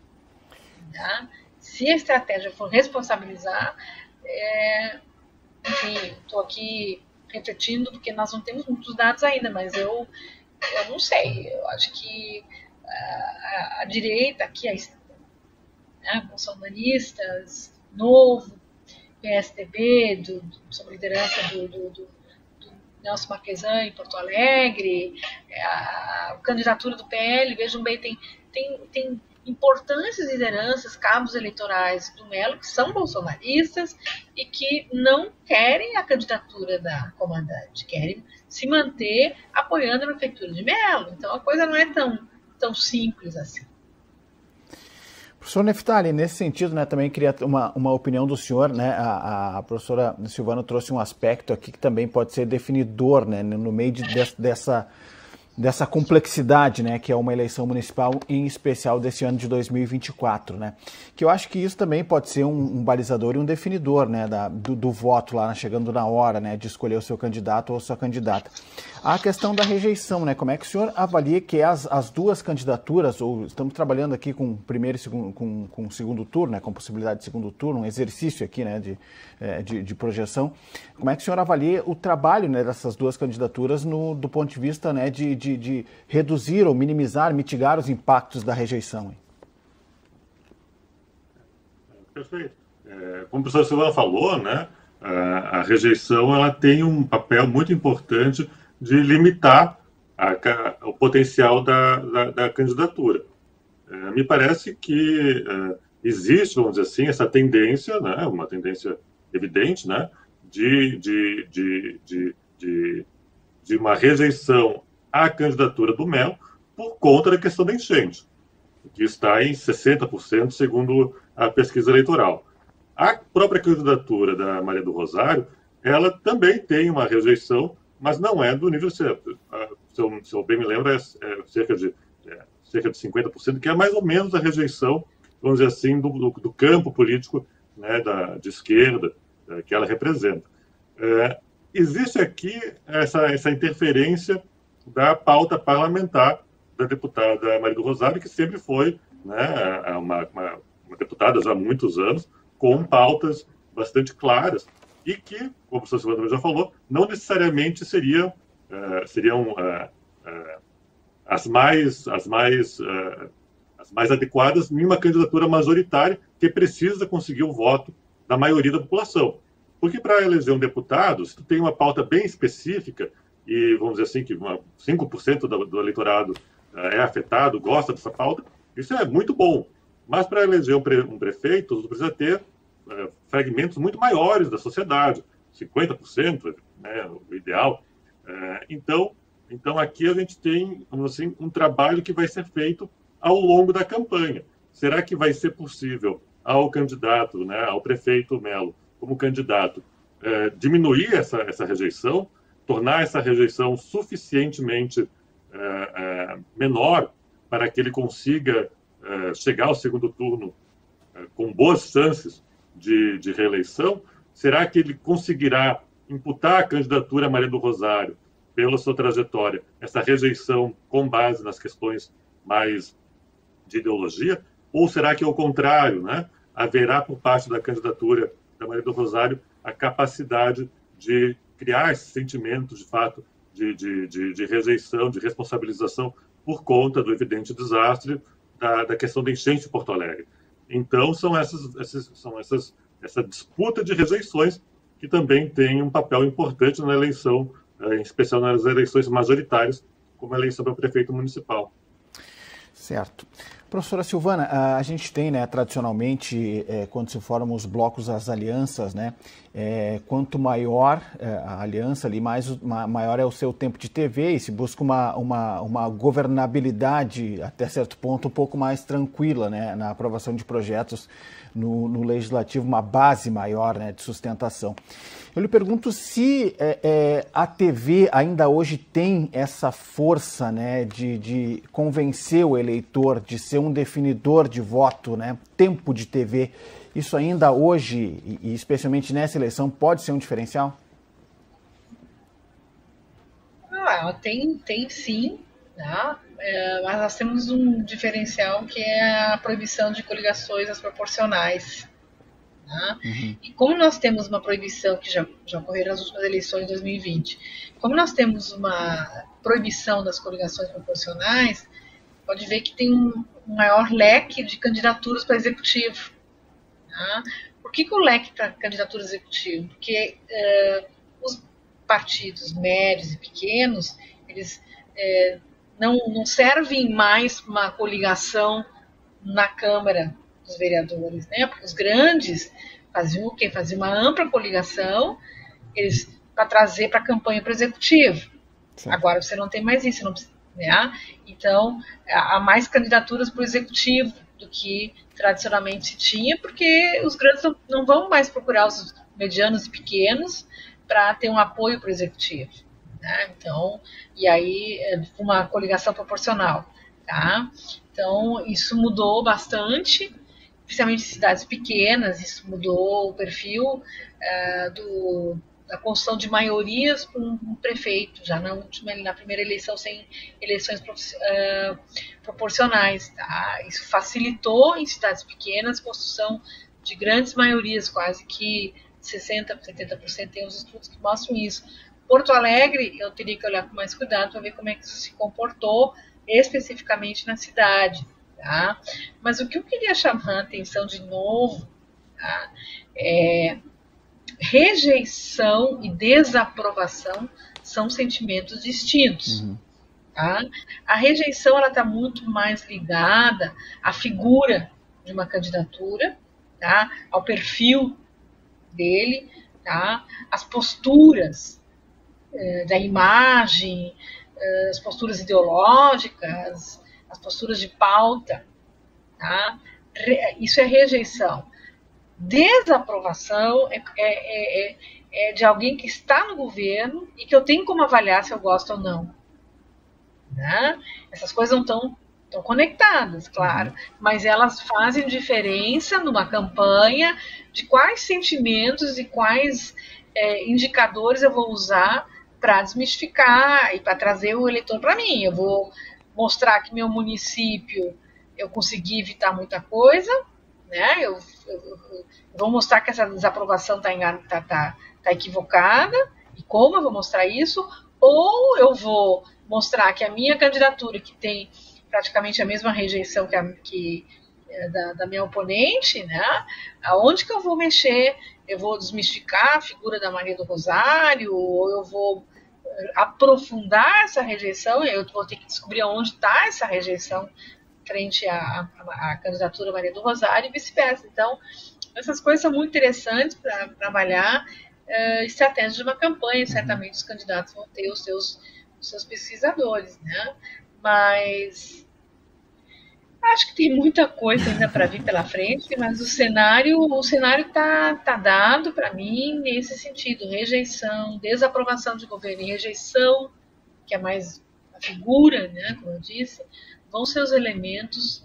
Tá? Se a estratégia for responsabilizar, é, enfim, estou aqui refletindo porque nós não temos muitos dados ainda, mas eu, eu não sei. Eu acho que a, a direita, aqui, a, né, bolsonaristas, Novo, P S D B, do, do, sob liderança do, do, do, do Nelson Marquesan em Porto Alegre, a, a candidatura do P L, vejam bem, tem, tem, tem importantes lideranças, cabos eleitorais do Melo, que são bolsonaristas e que não querem a candidatura da comandante, querem se manter apoiando a prefeitura de Melo. Então a coisa não é tão, tão simples assim. Professor Neftali, nesse sentido, né, também queria uma, uma opinião do senhor, né, a, a professora Silvana trouxe um aspecto aqui que também pode ser definidor, né, no meio de, de, dessa, dessa complexidade, né, que é uma eleição municipal, em especial desse ano de dois mil e vinte e quatro, né, que eu acho que isso também pode ser um, um balizador e um definidor, né, da, do, do voto lá, chegando na hora, né, de escolher o seu candidato ou sua candidata. A questão da rejeição, né? Como é que o senhor avalia que as, as duas candidaturas, ou estamos trabalhando aqui com primeiro e segundo, com, com segundo turno, né? Com possibilidade de segundo turno, um exercício aqui, né? De, de, de projeção. Como é que o senhor avalia o trabalho, né, dessas duas candidaturas no, do ponto de vista, né, de, de, de reduzir ou minimizar, mitigar os impactos da rejeição? Hein? Perfeito. É, como a professora Silvana falou, né? A, a rejeição ela tem um papel muito importante de limitar a, a, o potencial da, da, da candidatura. É, me parece que é, existe, vamos dizer assim, essa tendência, né, uma tendência evidente, né, de, de, de, de, de, de uma rejeição à candidatura do Melo por conta da questão da enchente, que está em sessenta por cento segundo a pesquisa eleitoral. A própria candidatura da Maria do Rosário, ela também tem uma rejeição, mas não é do nível certo. Se eu, se eu bem me lembro, é, é cerca de, é, cerca de cinquenta por cento, que é mais ou menos a rejeição, vamos dizer assim, do, do, do campo político, né, da, de esquerda, é, que ela representa. É, existe aqui essa, essa interferência da pauta parlamentar da deputada Maria do Rosário, que sempre foi, né, uma, uma, uma deputada já há muitos anos, com pautas bastante claras, e que, como o professor Silvano já falou, não necessariamente seriam, uh, seriam uh, uh, as mais, as mais, uh, as mais adequadas em uma candidatura majoritária que precisa conseguir o voto da maioria da população. Porque para eleger um deputado, se tu tem uma pauta bem específica, e vamos dizer assim, que uma, cinco por cento do, do eleitorado uh, é afetado, gosta dessa pauta, isso é muito bom. Mas para eleger um, pre, um prefeito, tu precisa ter uh, fragmentos muito maiores da sociedade, cinquenta por cento, né, o ideal. Uh, então, então, aqui a gente tem, vamos assim, um trabalho que vai ser feito ao longo da campanha. Será que vai ser possível ao candidato, né, ao prefeito Melo, como candidato, uh, diminuir essa, essa rejeição, tornar essa rejeição suficientemente uh, uh, menor para que ele consiga uh, chegar ao segundo turno uh, com boas chances de, de reeleição? Será que ele conseguirá imputar a candidatura a Maria do Rosário, pela sua trajetória, essa rejeição com base nas questões mais de ideologia? Ou será que, ao contrário, né, haverá por parte da candidatura da Maria do Rosário a capacidade de criar esse sentimento, de fato, de, de, de, de rejeição, de responsabilização por conta do evidente desastre da, da questão da enchente de Porto Alegre? Então, são essas, essas, são essas, essa disputa de rejeições que também tem um papel importante na eleição, em especial nas eleições majoritárias, como a eleição para prefeito municipal. Certo. Professora Silvana, a gente tem, né, tradicionalmente, é, quando se formam os blocos, as alianças, né, é, quanto maior é, a aliança, ali, mais, maior é o seu tempo de T V e se busca uma, uma, uma governabilidade, até certo ponto, um pouco mais tranquila, né, na aprovação de projetos no, no legislativo, uma base maior, né, de sustentação. Eu lhe pergunto se é, é, a T V ainda hoje tem essa força, né, de, de convencer o eleitor, de ser um definidor de voto, né, tempo de T V. Isso ainda hoje, e especialmente nessa eleição, pode ser um diferencial? Ah, tem, tem sim, tá? É, mas nós temos um diferencial que é a proibição de coligações às proporcionais. Tá? Uhum. E como nós temos uma proibição, que já, já ocorreram nas últimas eleições de dois mil e vinte, como nós temos uma proibição das coligações proporcionais, pode ver que tem um, um maior leque de candidaturas para executivo. Tá? Por que, que o leque para candidatura executiva? Porque uh, os partidos médios e pequenos, eles uh, não, não servem mais para uma coligação na Câmara dos vereadores, né? Porque os grandes faziam o quê? Faziam uma ampla coligação eles para trazer para a campanha para o executivo. Sim. Agora você não tem mais isso, não precisa, né? Então há mais candidaturas para o executivo do que tradicionalmente se tinha, porque os grandes não, não vão mais procurar os medianos e pequenos para ter um apoio para o executivo, né? Então, e aí uma coligação proporcional, tá? Então isso mudou bastante, principalmente em cidades pequenas. Isso mudou o perfil uh, do, da construção de maiorias para um, um prefeito, já na, última, na primeira eleição sem eleições uh, proporcionais. Tá? Isso facilitou em cidades pequenas a construção de grandes maiorias, quase que sessenta por cento, setenta por cento, tem uns estudos que mostram isso. Porto Alegre, eu teria que olhar com mais cuidado para ver como é que isso se comportou especificamente na cidade. Tá? Mas o que eu queria chamar a atenção de novo, tá, é rejeição e desaprovação são sentimentos distintos. Uhum. Tá? A rejeição está muito mais ligada à figura de uma candidatura, tá, ao perfil dele, tá, às posturas é, da imagem, é, as posturas ideológicas, as posturas de pauta, tá? Isso é rejeição. Desaprovação é, é, é, é de alguém que está no governo e que eu tenho como avaliar se eu gosto ou não. Né? Essas coisas não estão tão conectadas, claro, uhum. mas elas fazem diferença numa campanha de quais sentimentos e quais é, indicadores eu vou usar para desmistificar e para trazer o eleitor para mim. Eu vou mostrar que meu município eu consegui evitar muita coisa, né? eu, eu, eu vou mostrar que essa desaprovação está tá, tá, tá equivocada, e como eu vou mostrar isso, ou eu vou mostrar que a minha candidatura, que tem praticamente a mesma rejeição que, a, que é, da, da minha oponente, né? Aonde que eu vou mexer? Eu vou desmistificar a figura da Maria do Rosário, ou eu vou aprofundar essa rejeição, e eu vou ter que descobrir onde está essa rejeição frente à, à, à candidatura Maria do Rosário e vice-versa. Então, essas coisas são muito interessantes para trabalhar uh, estratégias de uma campanha. Certamente os candidatos vão ter os seus, os seus pesquisadores, né? Mas acho que tem muita coisa ainda para vir pela frente, mas o cenário o cenário está tá dado para mim nesse sentido: rejeição, desaprovação de governo e rejeição, que é mais a figura, né, como eu disse, vão ser os elementos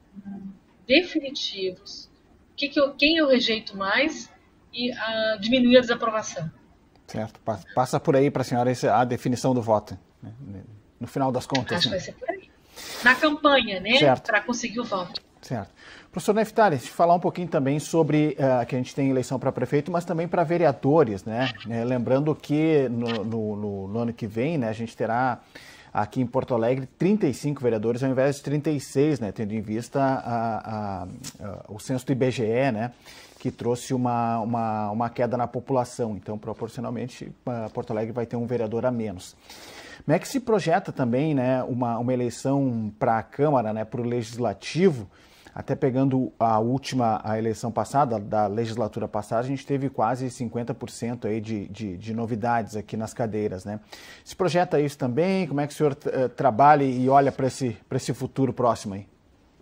definitivos. Que que eu, quem eu rejeito mais e a, diminuir a desaprovação. Certo. Passa por aí para a senhora a definição do voto, né? No final das contas. Acho né? que vai ser por aí. Na campanha, né? Para conseguir o voto. Certo. Professor Neftali, falar um pouquinho também sobre uh, que a gente tem eleição para prefeito, mas também para vereadores, né? É, lembrando que no, no, no, no ano que vem, né, a gente terá aqui em Porto Alegre trinta e cinco vereadores ao invés de trinta e seis, né, tendo em vista a, a, a, o censo do I B G E, né, que trouxe uma, uma, uma queda na população. Então, proporcionalmente, Porto Alegre vai ter um vereador a menos. Como é que se projeta também, né, uma, uma eleição para a Câmara, né, para o Legislativo? Até pegando a última a eleição passada, da legislatura passada, a gente teve quase cinquenta por cento aí de, de, de novidades aqui nas cadeiras, né? Se projeta isso também? Como é que o senhor uh, trabalha e olha para esse, para esse futuro próximo aí?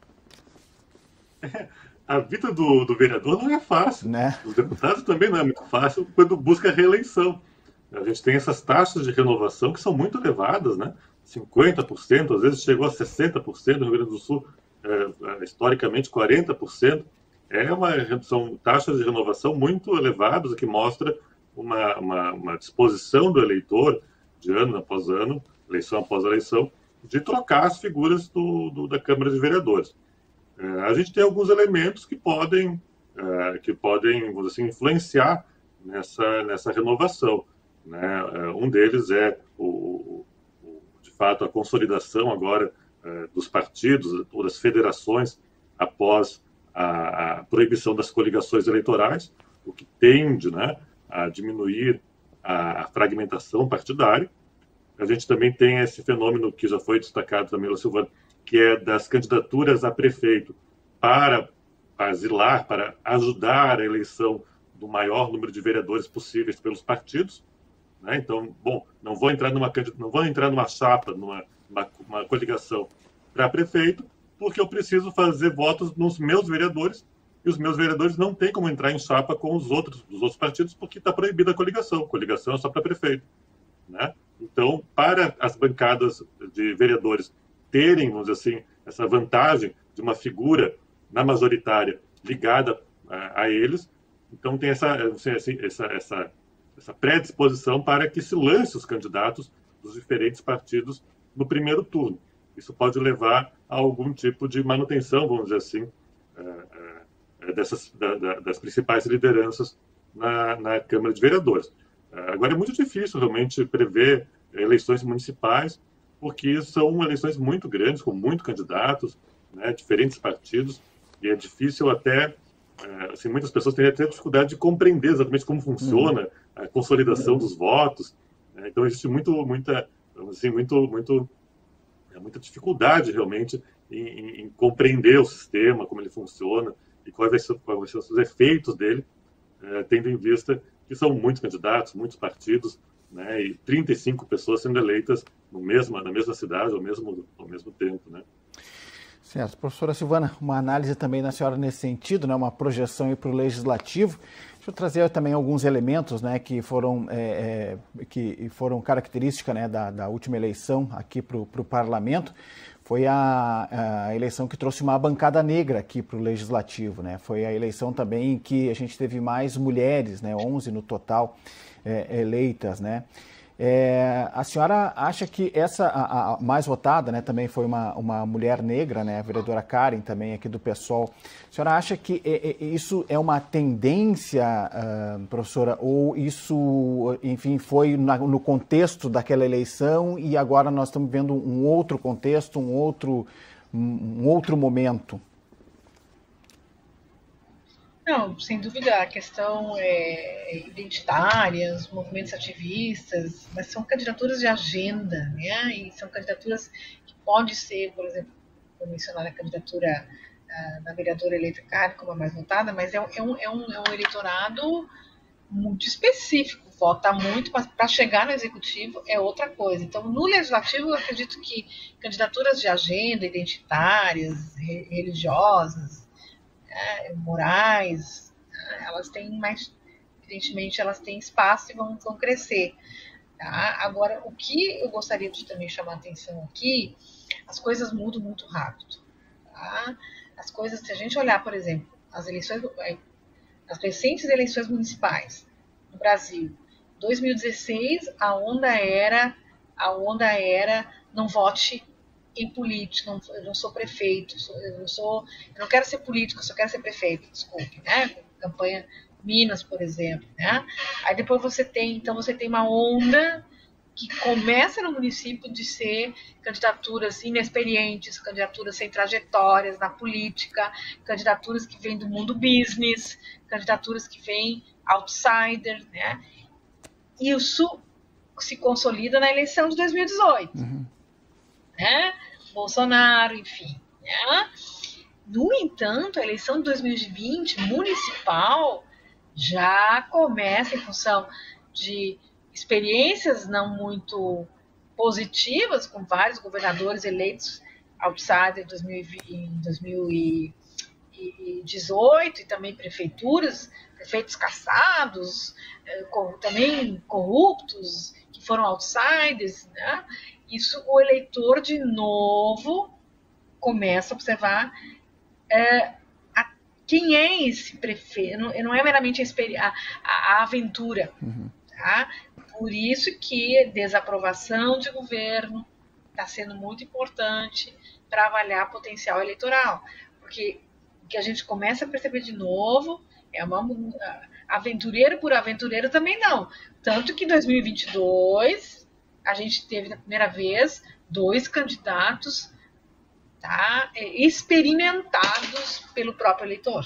A vida do, do vereador não é fácil, né? Os deputados também não é muito fácil quando busca a reeleição. A gente tem essas taxas de renovação que são muito elevadas, né? cinquenta por cento, às vezes chegou a sessenta por cento no Rio Grande do Sul. É, historicamente quarenta por cento, é uma, são taxas de renovação muito elevadas, o que mostra uma, uma, uma disposição do eleitor, de ano após ano, eleição após eleição, de trocar as figuras do, do, da Câmara de Vereadores. É, a gente tem alguns elementos que podem, é, que podem vamos dizer assim, influenciar nessa, nessa renovação. Né? É, um deles é, o, o, de fato, a consolidação agora dos partidos ou das federações após a, a proibição das coligações eleitorais, o que tende, né, a diminuir a, a fragmentação partidária. A gente também tem esse fenômeno que já foi destacado também, Silvana, que é das candidaturas a prefeito para asilar, para ajudar a eleição do maior número de vereadores possíveis pelos partidos. Né? Então, bom, não vou entrar numa, não vou entrar numa chapa, numa Uma, uma coligação para prefeito, porque eu preciso fazer votos nos meus vereadores, e os meus vereadores não têm como entrar em chapa com os outros, os outros partidos, porque está proibida a coligação. Coligação é só para prefeito. Né? Então, para as bancadas de vereadores terem, vamos dizer assim, essa vantagem de uma figura na majoritária ligada a, a eles, então tem essa, assim, essa, essa, essa predisposição para que se lance os candidatos dos diferentes partidos no primeiro turno. Isso pode levar a algum tipo de manutenção, vamos dizer assim, é, é, dessas, da, da, das principais lideranças na, na Câmara de Vereadores. Agora, é muito difícil realmente prever eleições municipais, porque são eleições muito grandes, com muitos candidatos, né, diferentes partidos, e é difícil até, assim, muitas pessoas têm até dificuldade de compreender exatamente como funciona a consolidação dos votos. Né? Então, existe muito, muita... Assim, muito, muito, é muita dificuldade realmente em, em, em compreender o sistema, como ele funciona e quais vai ser, quais vão ser os efeitos dele, é, tendo em vista que são muitos candidatos, muitos partidos, né, e trinta e cinco pessoas sendo eleitas no mesmo, na mesma cidade ao mesmo, ao mesmo tempo. Né? Certo. Professora Silvana, uma análise também da senhora nesse sentido, né, uma projeção para o Legislativo. Deixa eu trazer também alguns elementos, né, que foram, é, é, que foram característica, né, da, da última eleição aqui para o Parlamento. Foi a, a eleição que trouxe uma bancada negra aqui para o Legislativo, né? Foi a eleição também em que a gente teve mais mulheres, né, onze no total, é, eleitas, né? É, a senhora acha que essa, a, a mais votada, né, também foi uma, uma mulher negra, né, a vereadora Karen, também aqui do PSOL. A senhora acha que é, é, isso é uma tendência, uh, professora, ou isso, enfim, foi na, no contexto daquela eleição e agora nós estamos vendo um outro contexto, um outro, um, um outro momento? Não, sem dúvida, a questão é identitária, os movimentos ativistas, mas são candidaturas de agenda, né? E são candidaturas que pode ser, por exemplo, vou mencionar a candidatura uh, da vereadora eleita Karen como a mais votada, mas é, é, um, é, um, é um eleitorado muito específico, vota muito, mas para chegar no executivo é outra coisa. Então, no legislativo, eu acredito que candidaturas de agenda, identitárias, re religiosas, É, morais, elas têm mais, evidentemente, elas têm espaço e vão, vão crescer. Tá? Agora, o que eu gostaria de também chamar a atenção aqui, as coisas mudam muito rápido. Tá? As coisas, se a gente olhar, por exemplo, as eleições, as recentes eleições municipais no Brasil, dois mil e dezesseis, a onda era, a onda era não vote em político, não, eu não sou prefeito, eu não, sou, eu não quero ser político, eu só quero ser prefeito, desculpe, né? Campanha Minas, por exemplo, né? Aí depois você tem, então você tem uma onda que começa no município de ser candidaturas inexperientes, candidaturas sem trajetórias na política, candidaturas que vêm do mundo business, candidaturas que vêm outsider, né? E isso se consolida na eleição de dois mil e dezoito. Uhum. Né? Bolsonaro, enfim. Né? No entanto, a eleição de dois mil e vinte, municipal, já começa em função de experiências não muito positivas, com vários governadores eleitos outsider em dois mil e dezoito, e também prefeituras, prefeitos cassados, também corruptos, que foram outsiders, né? Isso, o eleitor, de novo, começa a observar é, a, quem é esse prefeito. Não, não é meramente a, a, a aventura. Uhum. Tá? Por isso que a desaprovação de governo está sendo muito importante para avaliar potencial eleitoral. Porque o que a gente começa a perceber de novo é uma aventureiro por aventureiro também não. Tanto que em dois mil e vinte e dois... a gente teve, na primeira vez, dois candidatos, tá, experimentados pelo próprio eleitor.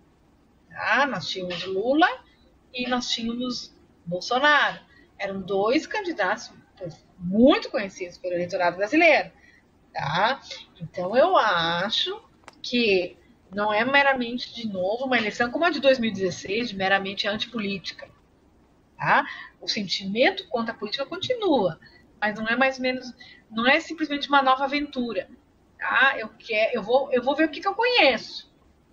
Tá? Nós tínhamos Lula e nós tínhamos Bolsonaro. Eram dois candidatos muito conhecidos pelo eleitorado brasileiro. Tá? Então, eu acho que não é meramente, de novo, uma eleição como a de dois mil e dezesseis, de meramente antipolítica. Tá? O sentimento contra a política continua, mas não é mais ou menos, não é simplesmente uma nova aventura. Tá? Eu, quer, eu, vou, eu vou ver o que, que eu conheço.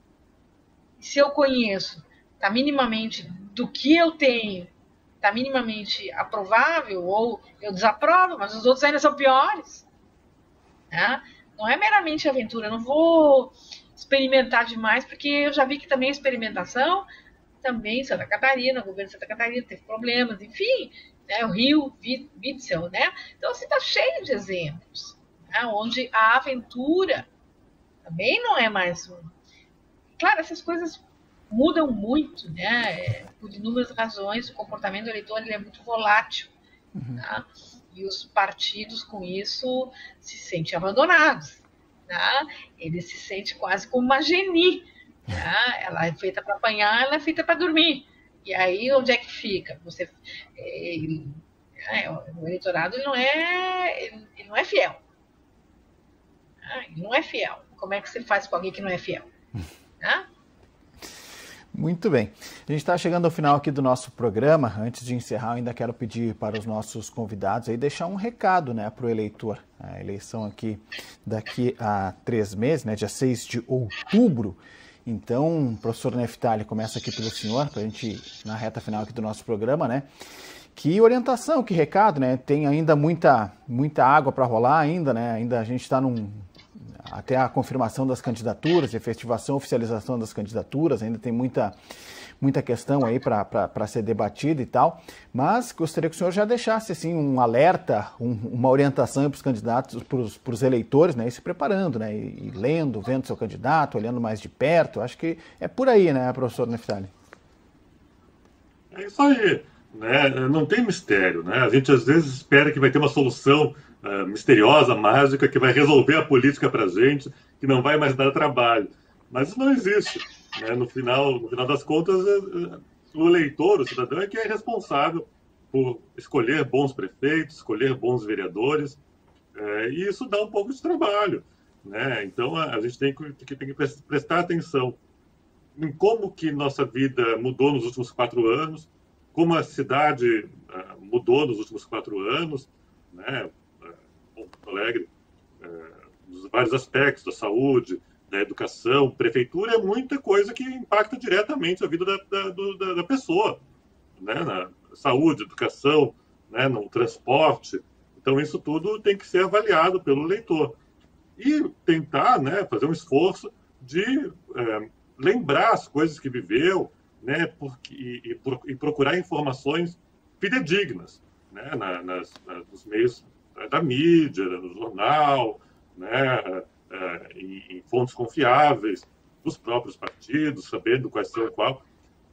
Se eu conheço, está minimamente do que eu tenho, está minimamente aprovável, ou eu desaprovo, mas os outros ainda são piores. Tá? Não é meramente aventura, eu não vou experimentar demais, porque eu já vi que também a experimentação, também Santa Catarina, o governo de Santa Catarina teve problemas, enfim, né, o Rio, Witzel, né? Então, assim, está cheio de exemplos, né, onde a aventura também não é mais um... Claro, essas coisas mudam muito, né? Por inúmeras razões, o comportamento do eleitor ele é muito volátil, uhum. Tá? E os partidos, com isso, se sentem abandonados, tá? Ele se sente quase como uma genie. Tá? Ela é feita para apanhar, ela é feita para dormir. E aí, onde é que fica? Você, ele, é, o eleitorado ele não, é, ele, ele não é fiel. Tá? Ele não é fiel. Como é que você faz com alguém que não é fiel? Tá? Muito bem. A gente está chegando ao final aqui do nosso programa. Antes de encerrar, eu ainda quero pedir para os nossos convidados aí deixar um recado, né, para o eleitor. A eleição aqui daqui a três meses, né, dia seis de outubro. Então, professor Neftali, começa aqui pelo senhor, para a gente, na reta final aqui do nosso programa, né? Que orientação, que recado, né? Tem ainda muita, muita água para rolar ainda, né? Ainda a gente está num... até a confirmação das candidaturas, efetivação, oficialização das candidaturas, ainda tem muita, muita questão aí para ser debatida e tal, mas gostaria que o senhor já deixasse assim, um alerta, um, uma orientação para os candidatos, para os eleitores, né, e se preparando, né, e, e lendo, vendo seu candidato, olhando mais de perto. Acho que é por aí, né, professor Neftali? É isso aí, né? Não tem mistério, né? A gente às vezes espera que vai ter uma solução Uh, misteriosa, mágica, que vai resolver a política para a gente, que não vai mais dar trabalho. Mas isso não existe. Né? No final, no final das contas, uh, o eleitor, o cidadão, é que é responsável por escolher bons prefeitos, escolher bons vereadores, uh, e isso dá um pouco de trabalho. Né? Então, a, a gente tem que, tem que prestar atenção em como que nossa vida mudou nos últimos quatro anos, como a cidade uh, mudou nos últimos quatro anos, né? Porto Alegre, é, nos vários aspectos da saúde, da educação, prefeitura, é muita coisa que impacta diretamente a vida da, da, da, da pessoa, né? Na saúde, educação, né? No transporte. Então, isso tudo tem que ser avaliado pelo eleitor. E tentar, né, fazer um esforço de é, lembrar as coisas que viveu, né, porque, e, e, e procurar informações fidedignas, né, na, nas, nos meios da mídia, no jornal, né, é, em, em fontes confiáveis, dos próprios partidos, sabendo quais são qual,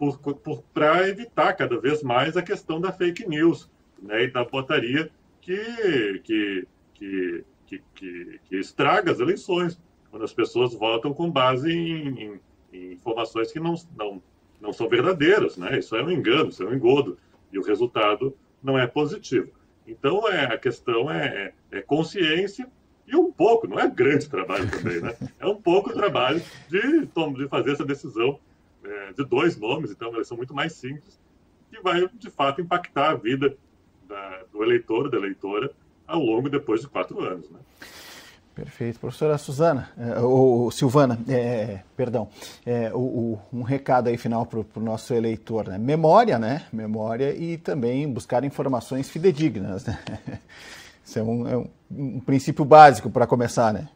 para evitar cada vez mais a questão da fake news, né, e da botaria que, que, que, que, que, que estraga as eleições, quando as pessoas votam com base em, em, em informações que não, não, não são verdadeiras, né? Isso é um engano, isso é um engodo, e o resultado não é positivo. Então, é, a questão é, é consciência e um pouco, não é grande trabalho também, né? É um pouco trabalho de, de fazer essa decisão é, de dois nomes, então, eles são muito mais simples, que vai, de fato, impactar a vida da, do eleitor, da eleitora, ao longo depois de quatro anos, né? Perfeito. Professora Suzana, é, ou Silvana, é, perdão, é, o, o, um recado aí final para o nosso eleitor, né? Memória, né? Memória e também buscar informações fidedignas, né? Isso é um, é um, um princípio básico para começar, né?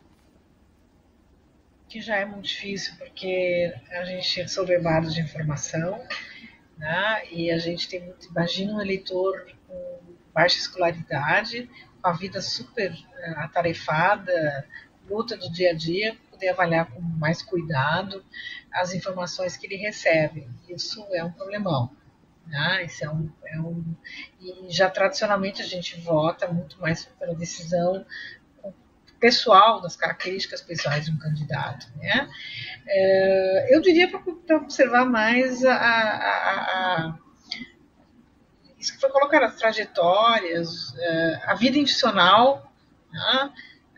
Que já é muito difícil, porque a gente é sobrevado de informação, né? E a gente tem muito, imagina um eleitor com baixa escolaridade, com a vida super uh, atarefada, luta do dia a dia, poder avaliar com mais cuidado as informações que ele recebe. Isso é um problemão. Né? Isso é um, é um, e já tradicionalmente a gente vota muito mais pela decisão pessoal, das características pessoais de um candidato. Né? Uh, eu diria para observar mais a, a, a isso que foi colocado, as trajetórias, a vida institucional, né?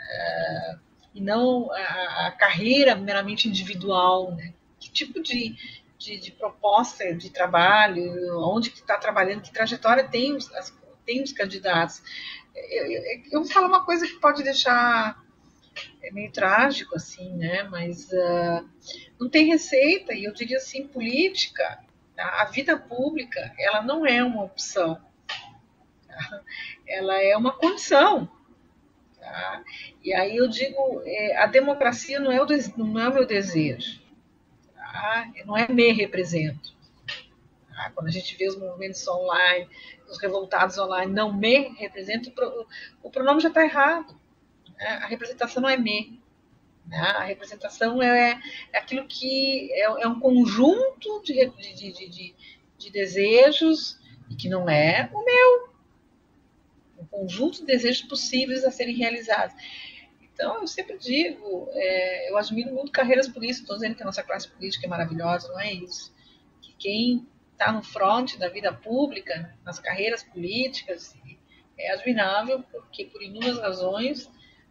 E não a, a carreira meramente individual, né? Que tipo de, de, de proposta de trabalho, onde que está trabalhando, que trajetória tem os, as, tem os candidatos. Eu, eu, eu vou falar uma coisa que pode deixar é meio trágico, assim, né? Mas uh, não tem receita, e eu diria assim, política. A vida pública, ela não é uma opção, tá? Ela é uma condição. Tá? E aí eu digo, é, a democracia não é o, não é o meu desejo, tá? Não é me represento. Tá? Quando a gente vê os movimentos online, os revoltados online, não me represento, o pronome já está errado. Né? A representação não é me. A representação é, é aquilo que é, é um conjunto de, de, de, de, de desejos, e que não é o meu. Um conjunto de desejos possíveis a serem realizados. Então, eu sempre digo, é, eu admiro muito carreiras políticas, estou dizendo que a nossa classe política é maravilhosa, não é isso. Que quem está no front da vida pública, nas carreiras políticas, é admirável, porque por inúmeras razões,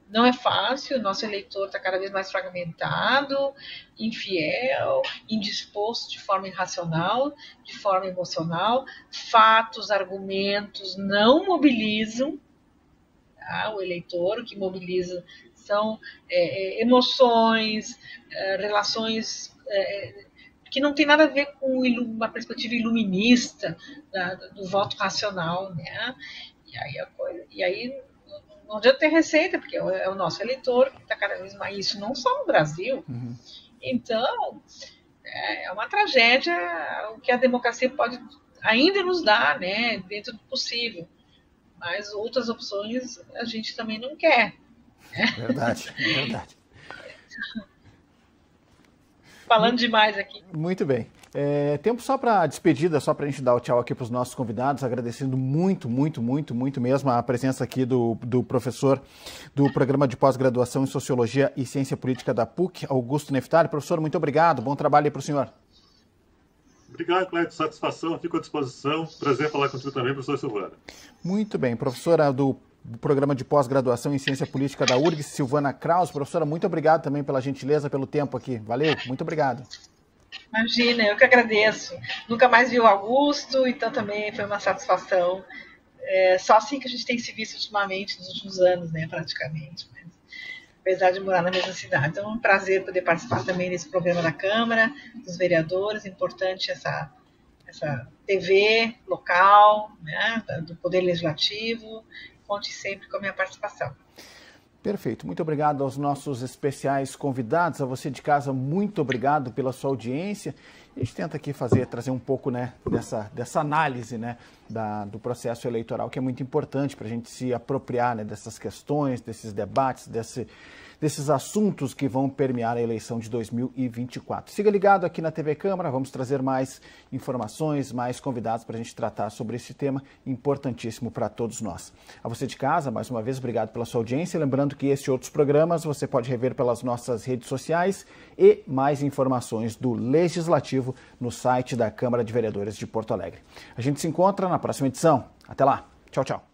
Não é fácil, o nosso eleitor está cada vez mais fragmentado, infiel, indisposto de forma irracional, de forma emocional. Fatos, argumentos não mobilizam, tá? O eleitor. O que mobiliza são é, emoções, é, relações é, que não tem nada a ver com uma perspectiva iluminista da, do voto racional, né? E aí, a coisa, e aí não adianta ter receita, porque é o nosso eleitor que está cada vez mais, isso não só no Brasil. Uhum. Então, é uma tragédia o que a democracia pode ainda nos dar, né, dentro do possível. Mas outras opções a gente também não quer. Né? Verdade, verdade. Falando demais aqui. Muito bem. É, tempo só para despedida, só para a gente dar o tchau aqui para os nossos convidados, agradecendo muito, muito, muito, muito mesmo a presença aqui do, do professor do Programa de Pós-Graduação em Sociologia e Ciência Política da P U C, Augusto Neftali. Professor, muito obrigado, bom trabalho aí para o senhor. Obrigado, Cleiton, satisfação, fico à disposição. Prazer falar contigo também, professor Silvana. Muito bem, professora do Programa de Pós-Graduação em Ciência Política da U R G S, Silvana Krause. Professora, muito obrigado também pela gentileza, pelo tempo aqui. Valeu, muito obrigado. Imagina, eu que agradeço. Nunca mais vi o Augusto, então também foi uma satisfação. É, só assim que a gente tem se visto ultimamente, nos últimos anos, né, praticamente. Mas, apesar de morar na mesma cidade. Então é um prazer poder participar também desse programa da Câmara, dos vereadores. Importante essa, essa T V local, né, do Poder Legislativo. Conte sempre com a minha participação. Perfeito. Muito obrigado aos nossos especiais convidados. A você de casa, muito obrigado pela sua audiência. A gente tenta aqui fazer, trazer um pouco, né, dessa, dessa análise, né, da, do processo eleitoral, que é muito importante para a gente se apropriar, né, dessas questões, desses debates, desse, desses assuntos que vão permear a eleição de dois mil e vinte e quatro. Siga ligado aqui na T V Câmara, vamos trazer mais informações, mais convidados para a gente tratar sobre esse tema importantíssimo para todos nós. A você de casa, mais uma vez, obrigado pela sua audiência. Lembrando que este e outros programas você pode rever pelas nossas redes sociais e mais informações do Legislativo no site da Câmara de Vereadores de Porto Alegre. A gente se encontra na próxima edição. Até lá. Tchau, tchau.